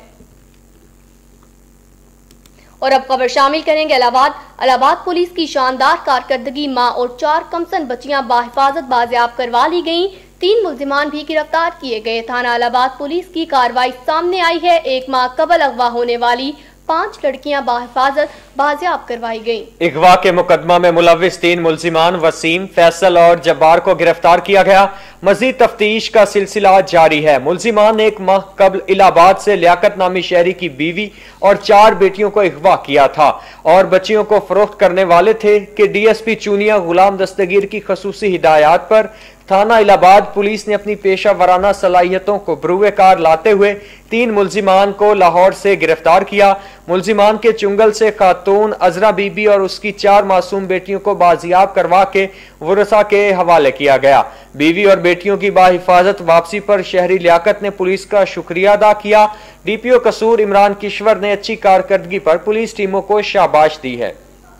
और अब खबर शामिल करेंगे इलाहाबाद पुलिस की शानदार कारकर्दगी, मां और 4 कमसन बच्चियां बाहिफाजत बाजियाब करवा ली गयी। 3 मुल्जिमान भी गिरफ्तार किए गए। थाना इलाहाबाद पुलिस की कार्रवाई सामने आई है। 1 माह कबल अगवा होने वाली 5 लड़कियां बाहिफाजत बाजियाब करवाई गयी। अगवा के मुकदमा में मुलविस 3 मुल्जिमान वसीम, फैसल और जब्बार को गिरफ्तार किया गया। मजीद तफ्तीश का सिलसिला जारी है। मुल्जिमान ने 1 माह कबल इलाहाबाद से लियाकत नामी शहरी की बीवी और 4 बेटियों को अगवा किया था और बच्चियों को फरोख्त करने वाले थे कि DSP चूनिया गुलाम दस्तगीर की खसूसी हिदायत पर थाना इलाहाबाद पुलिस ने अपनी पेशा वराना सलाहियतों को बरूए कार लाते हुए 3 मुल्जिमान को लाहौर से गिरफ्तार किया। मुल्जिमान के चुंगल से खातून अजरा बीबी और उसकी 4 मासूम बेटियों को बाजियाब करवा के वरसा के हवाले किया गया। बीवी और बेटियों की बाहिफाजत वापसी पर शहरी लियाकत ने पुलिस का शुक्रिया अदा किया। DPO कसूर इमरान किश्वर ने अच्छी कारकर्दगी पर पुलिस टीमों को शाबाश दी है।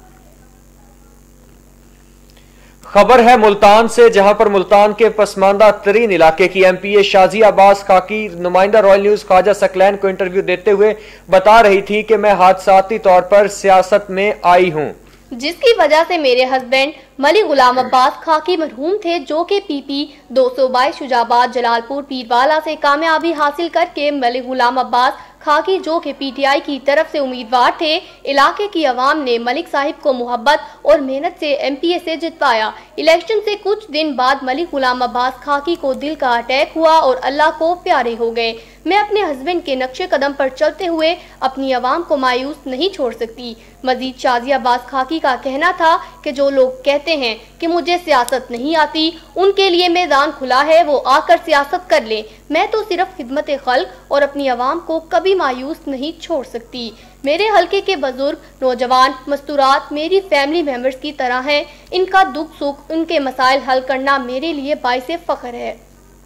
खबर है मुल्तान से, जहां पर मुल्तान के पसमानदा तरीन इलाके की MPA शाजिया अब्बास खाकी नुमाइंदा रॉयल न्यूज ख्वाजा सकलैन को इंटरव्यू देते हुए बता रही थी कि मैं हादसाती तौर पर सियासत में आई हूं, जिसकी वजह से मेरे हस्बैंड मलिक गुलाम अब्बास खाकी मरहूम थे, जो कि PP 222 शुजाबाद जलालपुर पीरवाला से कामयाबी हासिल करके मलिक गुलाम अब्बास खाकी, जो कि PTI की तरफ से उम्मीदवार थे, इलाके की आवाम ने मलिक साहिब को मोहब्बत और मेहनत से MPA से जितवाया। इलेक्शन से कुछ दिन बाद मलिक गुलाम अब्बास खाकी को दिल का अटैक हुआ और अल्लाह को प्यारे हो गए। मैं अपने हस्बैंड के नक्शे कदम पर चलते हुए अपनी आवाम को मायूस नहीं छोड़ सकती। मजीद शाजिया अब्बास खाकी का कहना था कि जो लोग कहते हैं कि मुझे सियासत नहीं आती, उनके लिए मैदान खुला है, वो आकर सियासत कर ले। मैं तो सिर्फ खिदमत खल्क और अपनी आवाम को कभी मायूस नहीं छोड़ सकती। मेरे हल्के के बुजुर्ग नौजवान मस्तूरात मेरी फैमिली मेंबर्स की तरह हैं। इनका दुख सुख, उनके मसाइल हल करना मेरे लिए बाइसे फख्र है।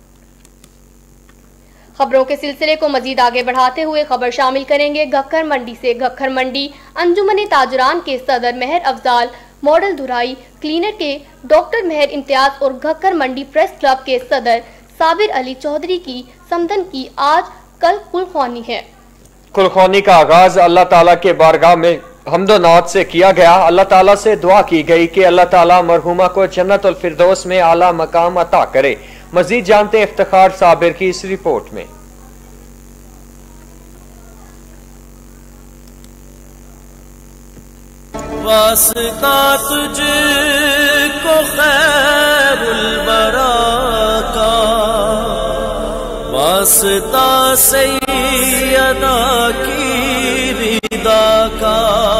खबरों के सिलसिले को मजीद आगे बढ़ाते हुए खबर शामिल करेंगे घक्कर मंडी से। घक्कर मंडी अंजुमन ताजरान के सदर Mehar Afzal, model dry cleaner के डॉक्टर मेहर इम्तियाज और घक्कर मंडी प्रेस क्लब के सदर साबिर अली चौधरी की समदन की आज कल कुलख्वानी है। कुलख्वानी का आगाज अल्लाह ताला के बारगाह में हम्दोनात से किया गया। अल्लाह ताला से दुआ की गई कि अल्लाह ताला मरहुमा को जन्नतुल फिरदौस में आला मकाम अता करे। मजीद जानते हैं इफ्तिखार साबिर की इस रिपोर्ट में। वास्ता तुझको खैरुल वरा का, वास्ता सैयदा की रिदा का,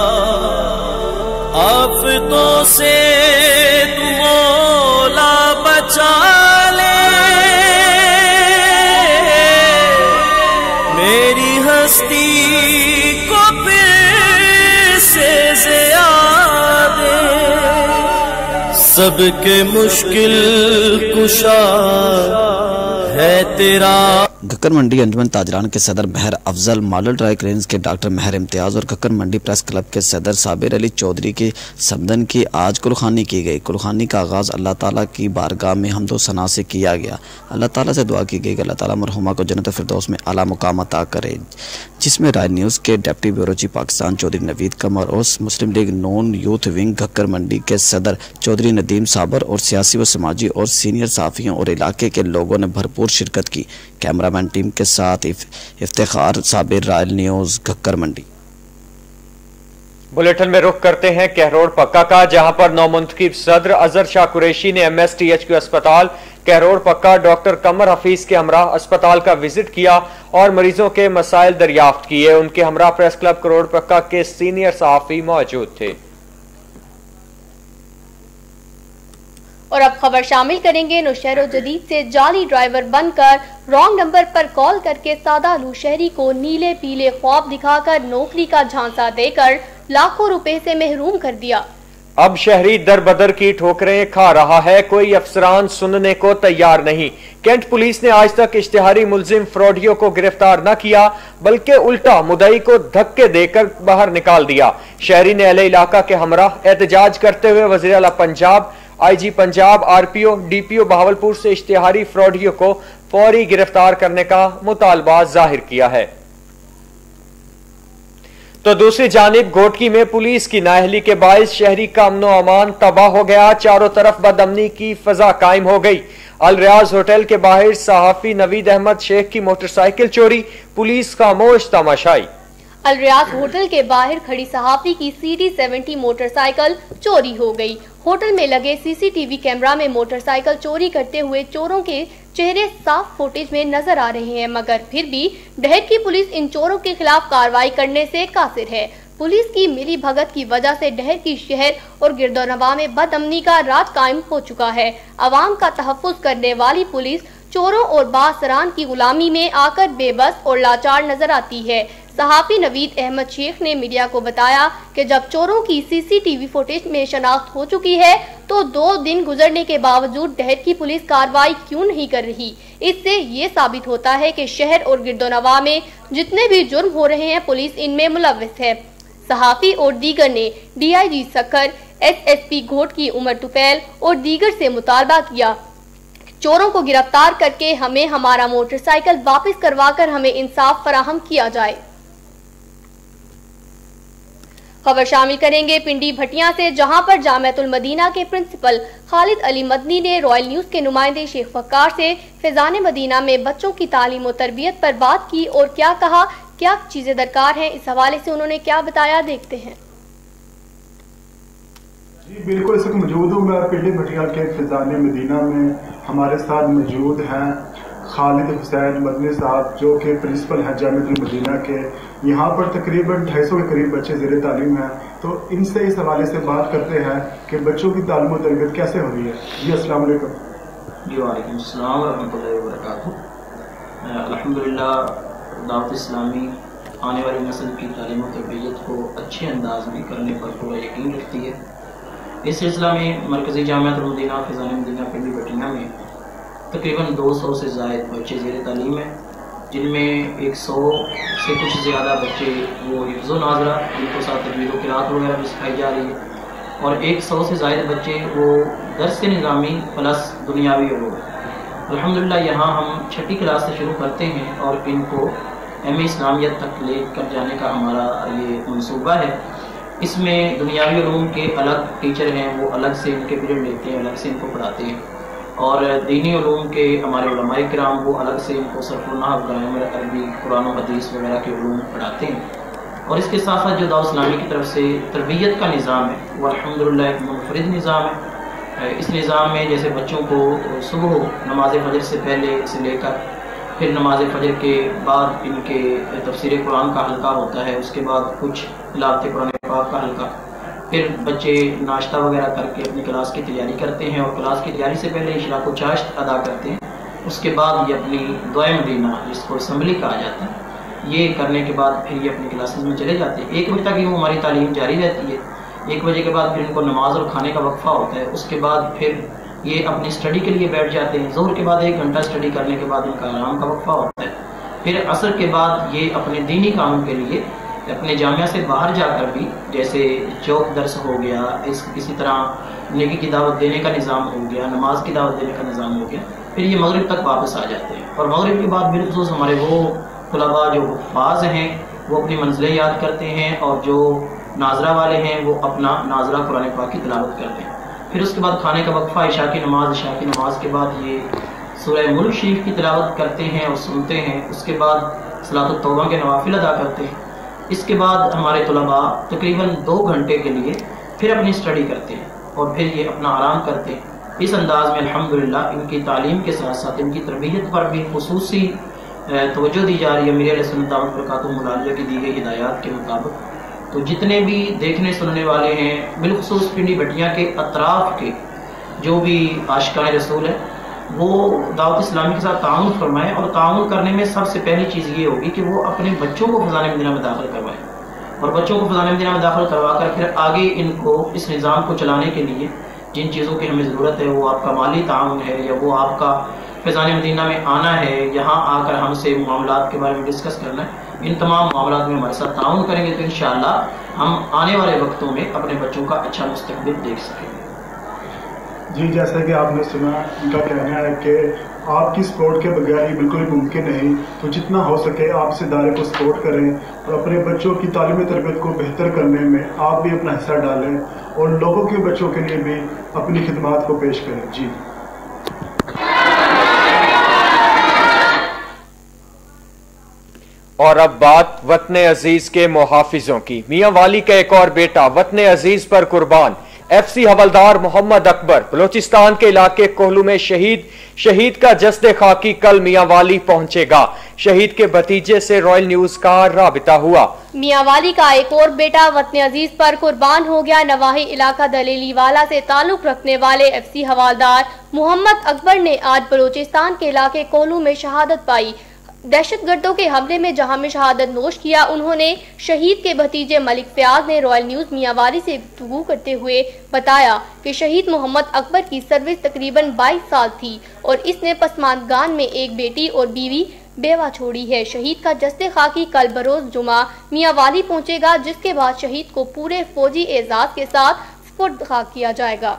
आफतों से तू मौला बचा ले, मेरी हस्ती को फिर से ज़िया दे, सबके मुश्किल कुशा है तेरा। घक्कर मंडी अंजुमन ताजरान के सदर Mehar Afzal, model dry cleaners के डॉक्टर महर इम्तियाज और घक्कर मंडी प्रेस क्लब के सदर साबिर अली चौधरी की समदन की आज कुर्बानी की गई। कुर्बानी का आगाज़ अल्लाह ताला की बारगाह में हम्दो सना से किया गया। अल्लाह ताला से दुआ की गई कि अल्लाह ताला मरहुमा को जन्नत फिरदौस में आला मुकाम अता करे, जिसमें राय न्यूज़ के deputy bureau chief Pakistan Chaudhry Naveed Qamar और Muslim league Noon youth wing Ghakhar Mandi के सदर चौधरी नदीम साबर और सियासी व समाजी और सीनियर साफियों और इलाके के लोगों ने भरपूर शिरकत की। कैमरामैन टीम के साथ Iftikhar Sabir, royal news Ghakhar Mandi. Bulletin में रुख करते हैं कहरोड़ पक्का का, जहां पर नौमुंतखब सदर अजहर शाह कुरैशी ने MSTHQ अस्पताल कहरोड़ पक्का डॉक्टर कमर हफीज के हमरा अस्पताल का विजिट किया और मरीजों के मसाइल दरियाफ्त किए। उनके हमरा प्रेस क्लब करोड़ पक्का के सीनियर सहाफी मौजूद थे। और अब खबर शामिल करेंगे नौशहरो जदीद से। जाली ड्राइवर बनकर रॉन्ग नंबर पर कॉल करके सादालू शहरी को नीले पीले ख्वाब दिखाकर नौकरी का झांसा देकर लाखों रुपए से महरूम कर दिया। अब शहरी दर बदर की ठोकरें खा रहा है, कोई अफसरान सुनने को तैयार नहीं। कैंट पुलिस ने आज तक इश्तिहारी मुलजिम फ्रॉडियों को गिरफ्तार न किया, बल्कि उल्टा मुदई को धक्के देकर बाहर निकाल दिया। शहरी ने अहले इलाका के हमरा एहतजाज करते हुए वज़ीर आला Punjab, IG Punjab, RPO, DPO Bahawalpur से इश्तिहारी फ्रॉडियों को फौरी गिरफ्तार करने का मुतालबा जाहिर किया है। तो दूसरी जानिब घोटकी में पुलिस की नाअहली के बायस शहरी का अमनो अमान तबाह हो गया। चारों तरफ बदअमनी की फजा कायम हो गई। अल रियाज होटल के बाहर सहाफी नवीद अहमद शेख की मोटरसाइकिल चोरी, पुलिस खामोश तमाशाई। अल रियाज होटल के बाहर खड़ी सहाफी की CD70 मोटरसाइकिल चोरी हो गई। होटल में लगे CCTV कैमरा में मोटरसाइकिल चोरी करते हुए चोरों के चेहरे साफ फुटेज में नजर आ रहे हैं, मगर फिर भी डहर की पुलिस इन चोरों के खिलाफ कार्रवाई करने से कासिर है। पुलिस की मिली भगत की वजह से डहर की शहर और गिरदोनवा में बदअमनी का राज कायम हो चुका है। अवाम का तहफ्फुज करने वाली पुलिस चोरों और बासरान की गुलामी में आकर बेबस और लाचार नजर आती है। सहाफी नवीद अहमद शेख ने मीडिया को बताया कि जब चोरों की CCTV फुटेज में शनाख्त हो चुकी है तो 2 दिन गुजरने के बावजूद डहर की पुलिस कार्रवाई क्यों नहीं कर रही। इससे ये साबित होता है कि शहर और गिरदोनवा में जितने भी जुर्म हो रहे हैं पुलिस इनमें मुलव्विस है। सहाफी और दीगर ने DIG सक्खर, SSP घोटकी उमर तुफैल और दीगर से मुतालबा किया चोरों को गिरफ्तार करके हमें हमारा मोटरसाइकिल वापस करवाकर हमें इंसाफ फराहम किया जाए। खबर शामिल करेंगे पिंडी भटिया से, जहां पर जामियातुल मदीना के प्रिंसिपल खालिद अली मदनी ने रॉयल न्यूज़ के नुमाइंदे शेख फक्कार से फैजान मदीना में बच्चों की तालीम और तरबियत पर बात की और क्या कहा, क्या चीजें दरकार हैं। इस हवाले से उन्होंने क्या बताया, देखते हैं। जी बिल्कुल, इस वक्त मौजूद हूँ मैं पिंडी भटिया के फैजान मदीना में। हमारे साथ मौजूद हैं खालिद हुसैन मदनी साहब, जो कि प्रिंसिपल हैं जामियातुल मदीना के। यहाँ पर तकरीबन 250 के करीब बच्चे ज़ेरे तालीम हैं, तो इनसे इस हवाले से बात करते हैं कि बच्चों की तालीम और तरबियत कैसे हो रही है। जी अस्सलाम वालेकुम। जी वालेकुम अस्सलाम रहमतुल्लाहि व बरकातुहू। अल्हम्दुलिल्लाह दावत इस्लामी आने वाली नस्ल की तालीम और तरबियत को अच्छे अंदाज में करने पर पूरा यकीन रखती है। इस सिलसिला में मरकज़ी जामियातुल मदीना फैज़ान मदीना पिंडी भटिया में तकरीबन 200 से ज़ायद बच्चे ज़ेरे तालीम हैं, जिनमें 100 से कुछ ज़्यादा बच्चे वो हिफ्ज़ व नाज़रा, जिनको साथ तजवीद व क़िराअत वगैरह भी सिखाई जा रही है, और 100 से ज़ायद बच्चे वो दर्स निज़ामी प्लस दुनियावी उलूम। अल्हम्दुलिल्लाह यहाँ हम 6ठी क्लास से शुरू करते हैं और इनको MA इस्लामियत तक ले कर जाने का हमारा ये मनसूबा है। इसमें दुनियावी उलूम के अलग टीचर हैं, वो अलग से इनके पीरियड लेते हैं, अलग से इनको पढ़ाते हैं, और दीनी उलूम के हमारे उलमाए किराम वो अलग से इनको सर्फ़ नहव, ग्रामर, अरबी, कुरान व हदीस वगैरह के उलूम पढ़ाते हैं। और इसके साथ साथ जो दावत इस्लामी की तरफ से तरबियत का निज़ाम है वो अल्हम्दुलिल्लाह एक मुनफरिद निज़ाम है। इस निज़ाम में जैसे बच्चों को सुबह नमाज फ़जर से पहले से लेकर फिर नमाज फ़जर के बाद इनके तफसीर कुरान का हल्का होता है, उसके बाद कुछ तिलावत कुरान पाक का हल्का, फिर बच्चे नाश्ता वगैरह करके अपनी क्लास की तैयारी करते हैं और क्लास की तैयारी से पहले इशराक व चाश्त अदा करते हैं। उसके बाद ये अपनी दुआए मदीना, जिसको असम्बली कहा जाता है, ये करने के बाद फिर ये अपनी क्लासेस में चले जाते हैं। 1 बजे तक यूँ हमारी तालीम जारी रहती है। 1 बजे के बाद फिर इनको नमाज और खाने का वक्फ़ा होता है। उसके बाद फिर ये अपनी स्टडी के लिए बैठ जाते हैं। ज़ोहर के बाद 1 घंटा स्टडी करने के बाद इनका आराम का वक्फा होता है। फिर असर के बाद ये अपने दीनी कामों के लिए अपने जामिया से बाहर जाकर भी, जैसे चौक दर्स हो गया, किसी तरह नेकी की दावत देने का निज़ाम हो गया, नमाज की दावत देने का निज़ाम हो गया, फिर ये मगरिब तक वापस आ जाते हैं। और मगरिब के बाद बिलखुसूस हमारे वो तलबा जो हुफ़ाज़ हैं वो अपनी मंजिलें याद करते हैं, और जो नाजरा वाले हैं वो अपना नाजरा कुरान पाक की तिलावत करते हैं। फिर उसके बाद खाने का वक्फा, इशा की नमाज के बाद ये सूरह मुल्क शरीफ की तिलावत करते हैं और सुनते हैं। उसके बाद सलातुत तौबा के नवाफिल अदा करते हैं। इसके बाद हमारे तलबा तकरीबन 2 घंटे के लिए फिर अपनी स्टडी करते हैं और फिर ये अपना आराम करते हैं। इस अंदाज में अल्हम्दुलिल्लाह इनकी तालीम के साथ साथ इनकी तरबियत पर भी खुसूसी तवज्जो दी जा रही है मीर सुन्नत दामत बरकातुहू मुलालिया की दी गई हिदायत के मुताबिक। तो जितने भी देखने सुनने वाले हैं, बिलखुसूस पिंडी भटिया के अतराफ के जो भी आशिकान रसूल है, वो दावत इस्लामी के साथ ताउन फरमाएं। और ताउन करने में सबसे पहली चीज़ ये होगी कि वो अपने बच्चों को फ़ज़ान मदीना में दाखिल करवाएं, और बच्चों को फ़ज़ान मदीना में दाखिल करवा कर फिर आगे इनको इस निज़ाम को चलाने के लिए जिन चीज़ों की हमें ज़रूरत है, वो आपका माली ताउन है या वो आपका फ़ज़ान मदीना में आना है, यहाँ आकर हमसे मामलात के बारे में डिस्कस करना है, इन तमाम मामलात में हमारे साथ ताउन करेंगे तो इंशाअल्लाह हम आने वाले वक्तों में अपने बच्चों का अच्छा मुस्तकबिल देख सकेंगे। जी, जैसा कि आपने सुना, इनका कहना है कि आपकी सपोर्ट के बगैर ये बिल्कुल भी मुमकिन नहीं, तो जितना हो सके आप इस इदारे को सपोर्ट करें और अपने बच्चों की तालीमी तरबियत को बेहतर करने में आप भी अपना हिस्सा डालें और लोगों के बच्चों के लिए भी अपनी खिदमात को पेश करें। जी। और अब बात वतन अजीज के मुहाफिजों की। मियां वाली का एक और बेटा वतन अजीज पर कुर्बान। FC हवलदार मोहम्मद अकबर बलोचिस्तान के इलाके कोहलू में शहीद का जस्द खाकी कल मियां वाली पहुंचेगा। शहीद के भतीजे से रॉयल न्यूज का राबिता हुआ। मियां वाली का एक और बेटा वतन अजीज पर कुर्बान हो गया। नवाही इलाका दलेली वाला से ताल्लुक रखने वाले FC हवलदार मोहम्मद अकबर ने आज बलोचिस्तान के इलाके कोहलू में शहादत पाई। दहशतगर्दों के हमले में जहां में शहादत नोश किया, उन्होंने शहीद के भतीजे मलिक फयाज ने रॉयल न्यूज मियां वाली से गुफ्तगू करते हुए बताया कि शहीद मोहम्मद अकबर की सर्विस तकरीबन 22 साल थी और इसने पसमानदगान में एक बेटी और बीवी बेवा छोड़ी है। शहीद का जस्ते खाकी कल बरोज जुमा मियां वाली पहुंचेगा, जिसके बाद शहीद को पूरे फौजी एजाज के साथ सुपुर्द खाक किया जाएगा।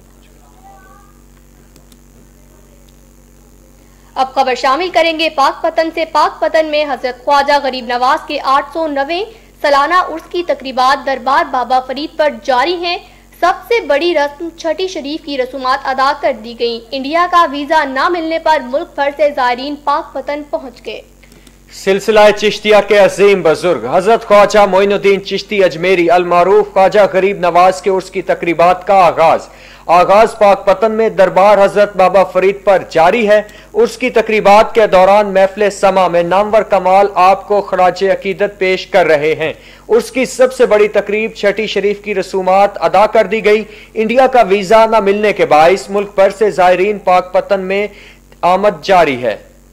अब खबर शामिल करेंगे पाकपतन से। पाकपतन में हजरत ख्वाजा गरीब नवाज के 809वें सालाना उर्स की तकरीबात दरबार बाबा फरीद पर जारी हैं। सबसे बड़ी रस्म छठी शरीफ की रसूमात अदा कर दी गई। इंडिया का वीजा न मिलने पर मुल्क भर से ज़ायरीन पाकपतन पहुंच गए। सिलसिला चिश्तिया के अजीम बुजुर्ग हजरत ख्वाजा मोइनुद्दीन चिश्ती अजमेरी अलमारूफ ख्वाजा गरीब नवाज के उर्स की तकरीबात का आगाज पाकपतन में दरबार हजरत बाबा फरीद पर जारी है। उर्स की तकरीबात के दौरान महफिल समा में नामवर कमाल आपको खराज अकीदत पेश कर रहे हैं। उर्स की सबसे बड़ी तकरीब छठी शरीफ की रसूमात अदा कर दी गई। इंडिया का वीजा न मिलने के बाइस मुल्क भर से ज़ायरीन पाकपतन में आमद जारी है।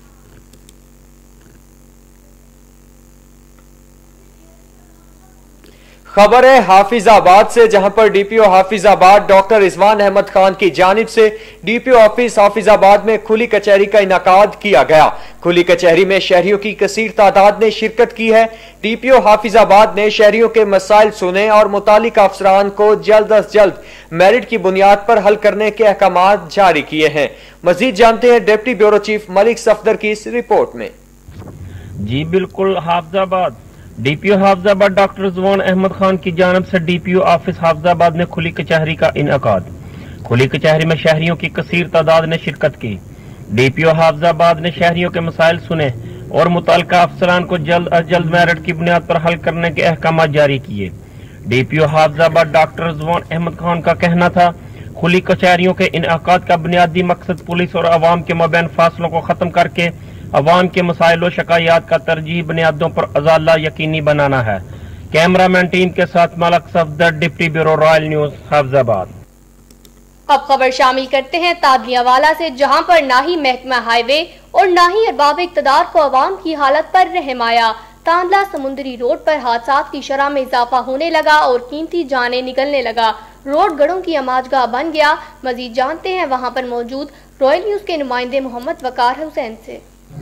खबर है हाफिजाबाद से, जहां पर DPO हाफिजाबाद डॉक्टर रिजवान अहमद खान की जानिब से DPO ऑफिस हाफिजाबाद में खुली कचहरी का इनाकाद किया गया। खुली कचहरी में शहरियों की कसीर तादाद ने शिरकत की है। DPO हाफिजाबाद ने शहरियों के मसाइल सुने और मुतालिका अफसरान को जल्द अज जल्द मेरिट की बुनियाद पर हल करने के अहकाम जारी किए हैं। मजीद जानते हैं deputy bureau chief Malik Safdar की इस रिपोर्ट में। जी बिल्कुल, हाफिजाबाद DPO हाफिजाबाद डॉक्टर रिजवान अहमद खान की जानिब से DPO ऑफिस हाफिजाबाद में खुली कचहरी का इनकाद। खुली कचहरी में शहरियों की कसीर तादाद ने शिरकत की। DPO हाफिजाबाद ने शहरियों के मसाइल सुने और मुतल्लिका अफसरान को जल्द अज जल्द मेरिट की बुनियाद पर हल करने के अहकाम जारी किए। DPO हाफिजाबाद डॉक्टर रिजवान अहमद खान का कहना था, खुली कचहरियों के इनकाद का बुनियादी मकसद पुलिस और अवाम के मबैन फासलों को खत्म करके अवाम के मसाइल और शिकायत का तरजीह बुनियादों पर अजाला यकीनी बनाना है। कैमरामैन टीम के साथ Malik Safdar, deputy bureau, royal news, Hafizabad. अब खबर शामिल करते हैं तादलियावाला से, जहां पर ना ही महकमा हाईवे और ना ही अरबाब इक़्तिदार को अवाम की हालत पर रहम आया। तांदला समुंदरी रोड पर हादसात की शरह में इजाफा होने लगा और कीमती जानें निकलने लगा। रोड गढ़ों की अमाजगाह बन गया। मजीद जानते हैं वहां पर मौजूद रॉयल न्यूज के नुमाइंदे मोहम्मद वकार हुसैन से।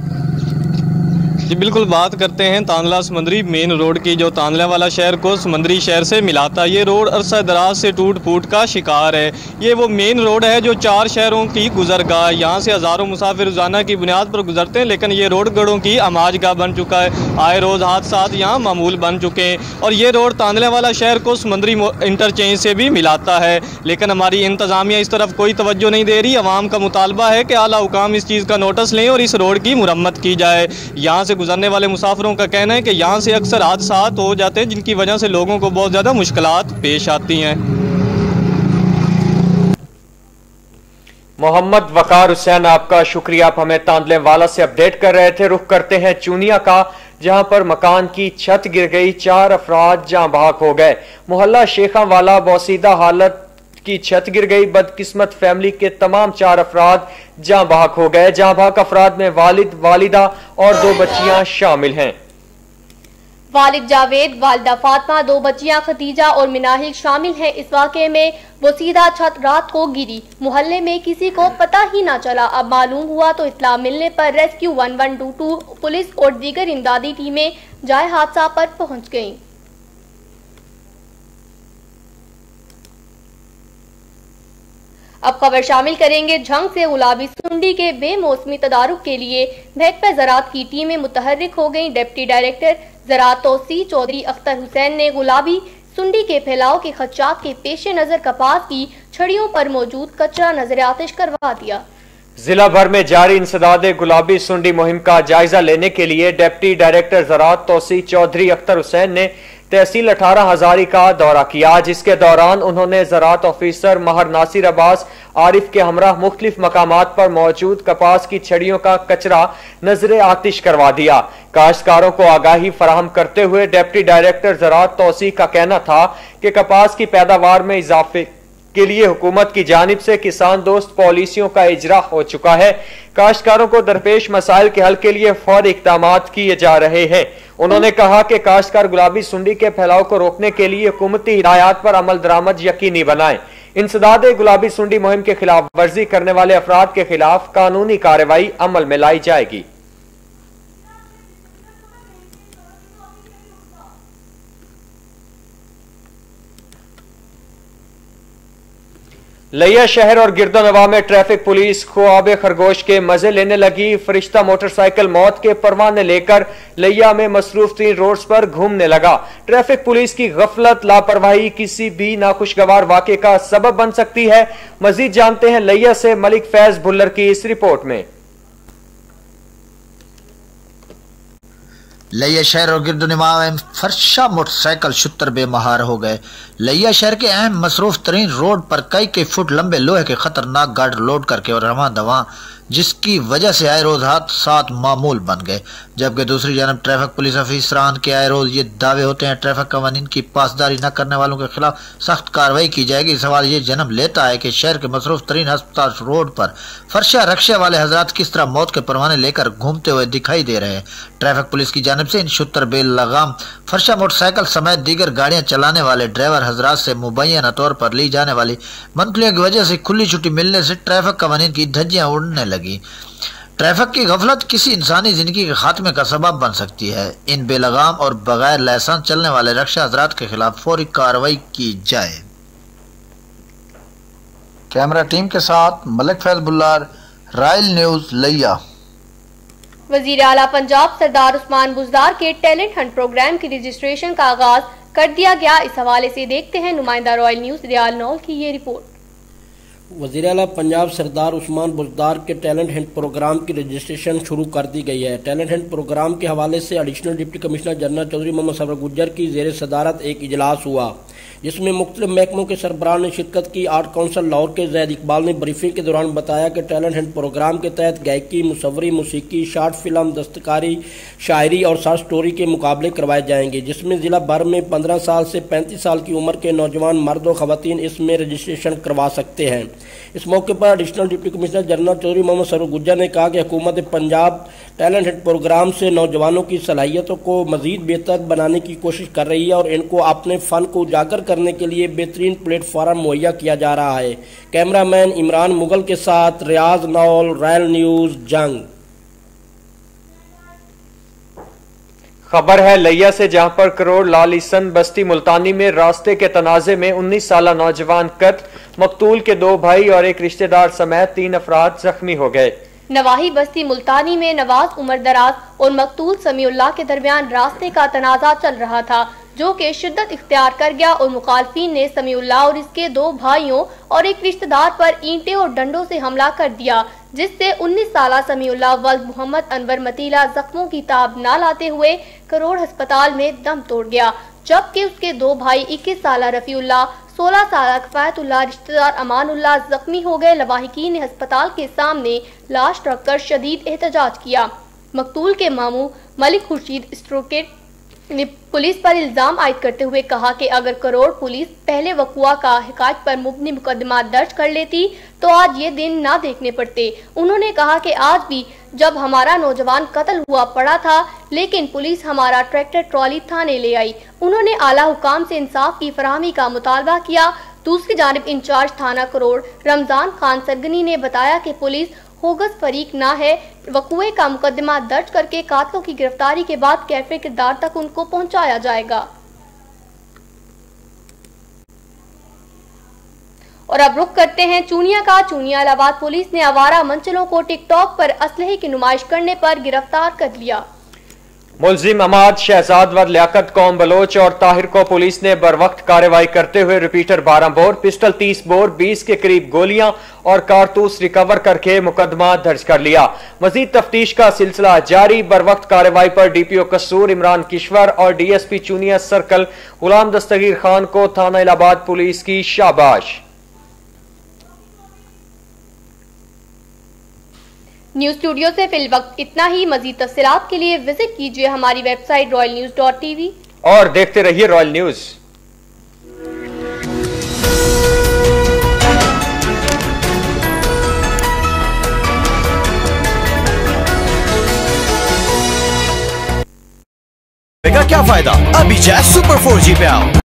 जी बिल्कुल, बात करते हैं तांदला समंदरी मेन रोड की, जो तांदला वाला शहर को समंदरी शहर से मिलाता है। ये रोड अरसा दराज से टूट फूट का शिकार है। ये वो मेन रोड है जो 4 शहरों की गुजरगाह, यहाँ से हज़ारों मुसाफिर रोज़ाना की बुनियाद पर गुजरते हैं, लेकिन ये रोड गढ़ों की अमाजगाह बन चुका है। आए रोज़ हादसात यहाँ मामूल बन चुके हैं और ये रोड तांदला वाला शहर को समंदरी इंटरचेंज से भी मिलाता है, लेकिन हमारी इंतज़ामिया इस तरफ कोई तवज्जो नहीं दे रही। आवाम का मुतालबा है कि आला हुकाम इस चीज़ का नोटिस लें और इस रोड की मुरम्मत की जाए। यहाँ से गुजरने वाले मुसाफिरों का कहना है कि यहाँ से अक्सर हादसात हो जाते हैं, जिनकी वजह से लोगों को बहुत ज़्यादा मुश्किलात पेश आती हैं। मोहम्मद वकार हुसैन, आपका शुक्रिया। आप हमें तांदले वाला से अपडेट कर रहे थे। रुख करते हैं चूनिया का, जहां पर मकान की छत गिर गई, 4 अफराद जाँ बहक हो गए। मोहल्ला शेखा वाला बोसीदा हालत की छत गिर गई। बदकिस्मत फैमिली के तमाम 4 अफराद जाँ बहक हो गए। जाँ बहक अफराद में वालिद, वालिदा और 2 बच्चियां शामिल हैं। वालिद जावेद, वालिदा फातिमा, 2 बच्चियां खदीजा और मिनाहिल शामिल हैं। इस वाक़े में बोसीदा छत रात को गिरी, मोहल्ले में किसी को पता ही ना चला। अब मालूम हुआ तो इत्तला मिलने पर रेस्क्यू 1122 पुलिस और दीगर इमदादी टीमें जाए हादसा पर पहुंच गईं। अब खबर शामिल करेंगे झंग से। गुलाबी सुंडी के बेमौसमी तदारुक के लिए महकमा ज़राअत की टीमें मुतहर्रिक हो गईं। डिप्टी डायरेक्टर ज़राअत तौसी चौधरी अख्तर हुसैन ने गुलाबी सुंडी के फैलाव के खदशात के पेश नज़र कपास की छड़ियों पर मौजूद कचरा नजर आतिश करवा दिया। जिला भर में जारी इंसदादे गुलाबी सुंडी मुहिम का जायजा लेने के लिए डिप्टी डायरेक्टर ज़राअत तौसी चौधरी अख्तर हुसैन ने तहसील 18 हजारी का दौरा किया, जिसके दौरान उन्होंने ज़राअत ऑफिसर महर नासिर अब्बास आरिफ के हमराह मुख्तलिफ मकामात पर मौजूद कपास की छड़ियों का कचरा नजर आतिश करवा दिया। काश्तकारों को आगाही फराहम करते हुए डिप्टी डायरेक्टर ज़राअत तौसी का कहना था कि कपास की पैदावार में इजाफे के लिए हुकूमत की जानिब से किसान दोस्त पॉलिसियों का इजरा हो चुका है। काश्तकारों को दरपेश मसाइल के हल के लिए फौरी इक़दामात किए जा रहे हैं। उन्होंने कहा कि काश्तकार गुलाबी सुंडी के फैलाव को रोकने के लिए हुकूमती हिदायत पर अमल दरामद यकीनी बनाएं। इंसदादे गुलाबी सुंडी मुहिम के खिलाफ वर्जी करने वाले अफराद के खिलाफ कानूनी कार्रवाई अमल में लाई जाएगी। लिया शहर और गिरदोनवा में ट्रैफिक पुलिस ख्वाब खरगोश के मजे लेने लगी। फरिश्ता मोटरसाइकिल मौत के परवाने लेकर लिया में मसरूफ 3 रोड्स पर घूमने लगा। ट्रैफिक पुलिस की गफलत, लापरवाही किसी भी नाखुशगवार वाक़े का सबब बन सकती है। मजीद जानते हैं लिया से मलिक फैज भुल्लर की इस रिपोर्ट में। लिया शहर और गिरदोनवा में फरशा मोटरसाइकिल शुतर बेमहार हो गए। लिया शहर के अहम मसरूफ तरीन रोड पर कई फुट लंबे लोहे के खतरनाक गार्ड लोड करके और रवां दवा, जिसकी वजह से आए रोज हादसात मामूल बन गए। जबकि दूसरी जानब ट्रैफिक पुलिस अफसरान के आए रोज ये दावे होते हैं ट्रैफिक कवानीन की पासदारी न करने वालों के खिलाफ सख्त कार्रवाई की जाएगी। सवाल ये जन्म लेता है कि शहर के मसरूफ तरीन अस्पताल रोड पर फर्शा रक्षा वाले हजरात किस तरह मौत के परवाने लेकर घूमते हुए दिखाई दे रहे हैं। ट्रैफिक पुलिस की जानब से इन शुतर बेल लगाम फर्शा मोटरसाइकिल समेत दीगर गाड़ियां चलाने वाले ड्राइवर हजरात से मुबैना तौर पर ली जाने वाली मंथलियों की वजह से खुली छुट्टी मिलने से ट्रैफिक कवानीन की धज्जियां उड़ने लगी। ट्रैफिक की गफलत किसी इंसानी जिंदगी के खात्मे का सबब बन सकती है। इन बेलगाम और बगैर लाइसेंस चलने वाले रक्षा हजरात के खिलाफ फौरी कार्रवाई की जाए। कैमरा टीम के साथ मलिक फैज बुल्लार, रॉयल न्यूज लिया। वजीर आला पंजाब सरदार उस्मान बुज़दार के टैलेंट हंट प्रोग्राम की रजिस्ट्रेशन का आगाज कर दिया गया। इस हवाले से देखते हैं नुमाइंदा रॉयल न्यूज रियाल नौल की ये रिपोर्ट। वज़ीर आला पंजाब सरदार उस्मान बुज़दार के टैलेंट हंट प्रोग्राम की रजिस्ट्रेशन शुरू कर दी गई है। टैलेंट हंट प्रोग्राम के हवाले से additional deputy commissioner general Chaudhry Muhammad Sarwar Gujjar की ज़ेर सदारत एक इजलास हुआ, जिसमें मुख्तलिफ महकमों के सरबराह ने शिरकत की। आर्ट काउंसिल लाहौर के ज़ैद इकबाल ने ब्रीफिंग के दौरान बताया कि टैलेंट हंट प्रोग्राम के तहत गायकी, मुसव्वरी, मूसीकी, शार्ट फिल्म, दस्तकारी, शायरी और शॉर्ट स्टोरी के मुकाबले करवाए जाएंगे, जिसमें ज़िला भर में 15 साल से 35 साल की उम्र के नौजवान मर्द और ख़वातीन इसमें रजिस्ट्रेशन करवा सकते हैं। इस मौके पर additional deputy commissioner general Chaudhry Muhammad Sarwar Gujjar ने कहा कि हुकूमत पंजाब टैलेंट हंट प्रोग्राम से नौजवानों की सलाहियतों को मजीद बेहतर बनाने की कोशिश कर रही है और इनको अपने फ़न को उजागर करने के लिए बेहतरीन प्लेटफार्म मुहैया किया जा रहा है। कैमरामैन इमरान मुगल के साथ रियाज नौल, रॉयल न्यूज़, जंग। खबर है लिया से, जहां पर करोड़ लालिसन बस्ती मुल्तानी में रास्ते के तनाजे में 19 साला नौजवान कत्ल, मकतूल के 2 भाई और एक रिश्तेदार समेत 3 अफराद जख्मी हो गए। नवाही बस्ती मुल्तानी में नवाज उमर दराज और मकतूल समीउल्लाह के दरमियान रास्ते का तनाजा चल रहा था, जो कि शिद्दत इख्तियार कर गया और मुखालफिन ने समीउल्लाह और इसके 2 भाइयों और एक रिश्तेदार पर ईंटें और डंडों से हमला कर दिया, जिससे 19 साला समीउल्लाह वल्द मोहम्मद अनवर मतीला जख्मों की ताब न लाते हुए करोड़ अस्पताल में दम तोड़ गया, जबकि उसके 2 भाई 21 साला रफीउल्लाह, 16 साला कफायतुल्लाह, रिश्तेदार अमानुल्लाह जख्मी हो गए। लवाहिकीन ने अस्पताल के सामने लाश रखकर शदीद एहतजाज किया। मकतूल के मामू मलिक खुर्शीद स्ट्रोकेट ने पुलिस पर इल्जाम आयद करते हुए कहा कि अगर करोड़ पुलिस पहले वकुआ का हिकायत पर मुबनी मुकदमा दर्ज कर लेती तो आज ये दिन ना देखने पड़ते। उन्होंने कहा कि आज भी जब हमारा नौजवान कत्ल हुआ पड़ा था, लेकिन पुलिस हमारा ट्रैक्टर ट्रॉली थाने ले आई। उन्होंने आला हुकाम से इंसाफ की फराहमी का मुतालबा किया। दूसरी जानिब इंचार्ज थाना करोड़ रमजान खान सरगनी ने बताया कि पुलिस होगस फरीक ना है, वकुए का मुकदमा दर्ज करके कातलों की गिरफ्तारी के बाद कैफे किरदार तक उनको पहुंचाया जाएगा। और अब रुख करते हैं चूनिया का। चूनिया इलाहाबाद पुलिस ने आवारा मंचलों को टिकटॉक पर असलहे की नुमाइश करने पर गिरफ्तार कर लिया। मुलजिम अमाद, शहजाद व लियाकत कौम बलोच और ताहिर को पुलिस ने बर वक्त कार्रवाई करते हुए रिपीटर 12 बोर, पिस्टल 30 बोर, 20 के करीब गोलियां और कारतूस रिकवर करके मुकदमा दर्ज कर लिया। मजीद तफ्तीश का सिलसिला जारी। बर वक्त कार्रवाई पर डीपीओ कसूर इमरान किश्वर और डीएसपी चूनिया सर्कल गुलाम दस्तगीर खान को थाना इलाहाबाद पुलिस की शाबाश। न्यूज स्टूडियो से फिल वक्त इतना ही। मजीद तफसीलात के लिए विजिट कीजिए हमारी वेबसाइट royalnews.tv और देखते रहिए रॉयल न्यूज। क्या फायदा, अभी जैस सुपर 4G पे आओ।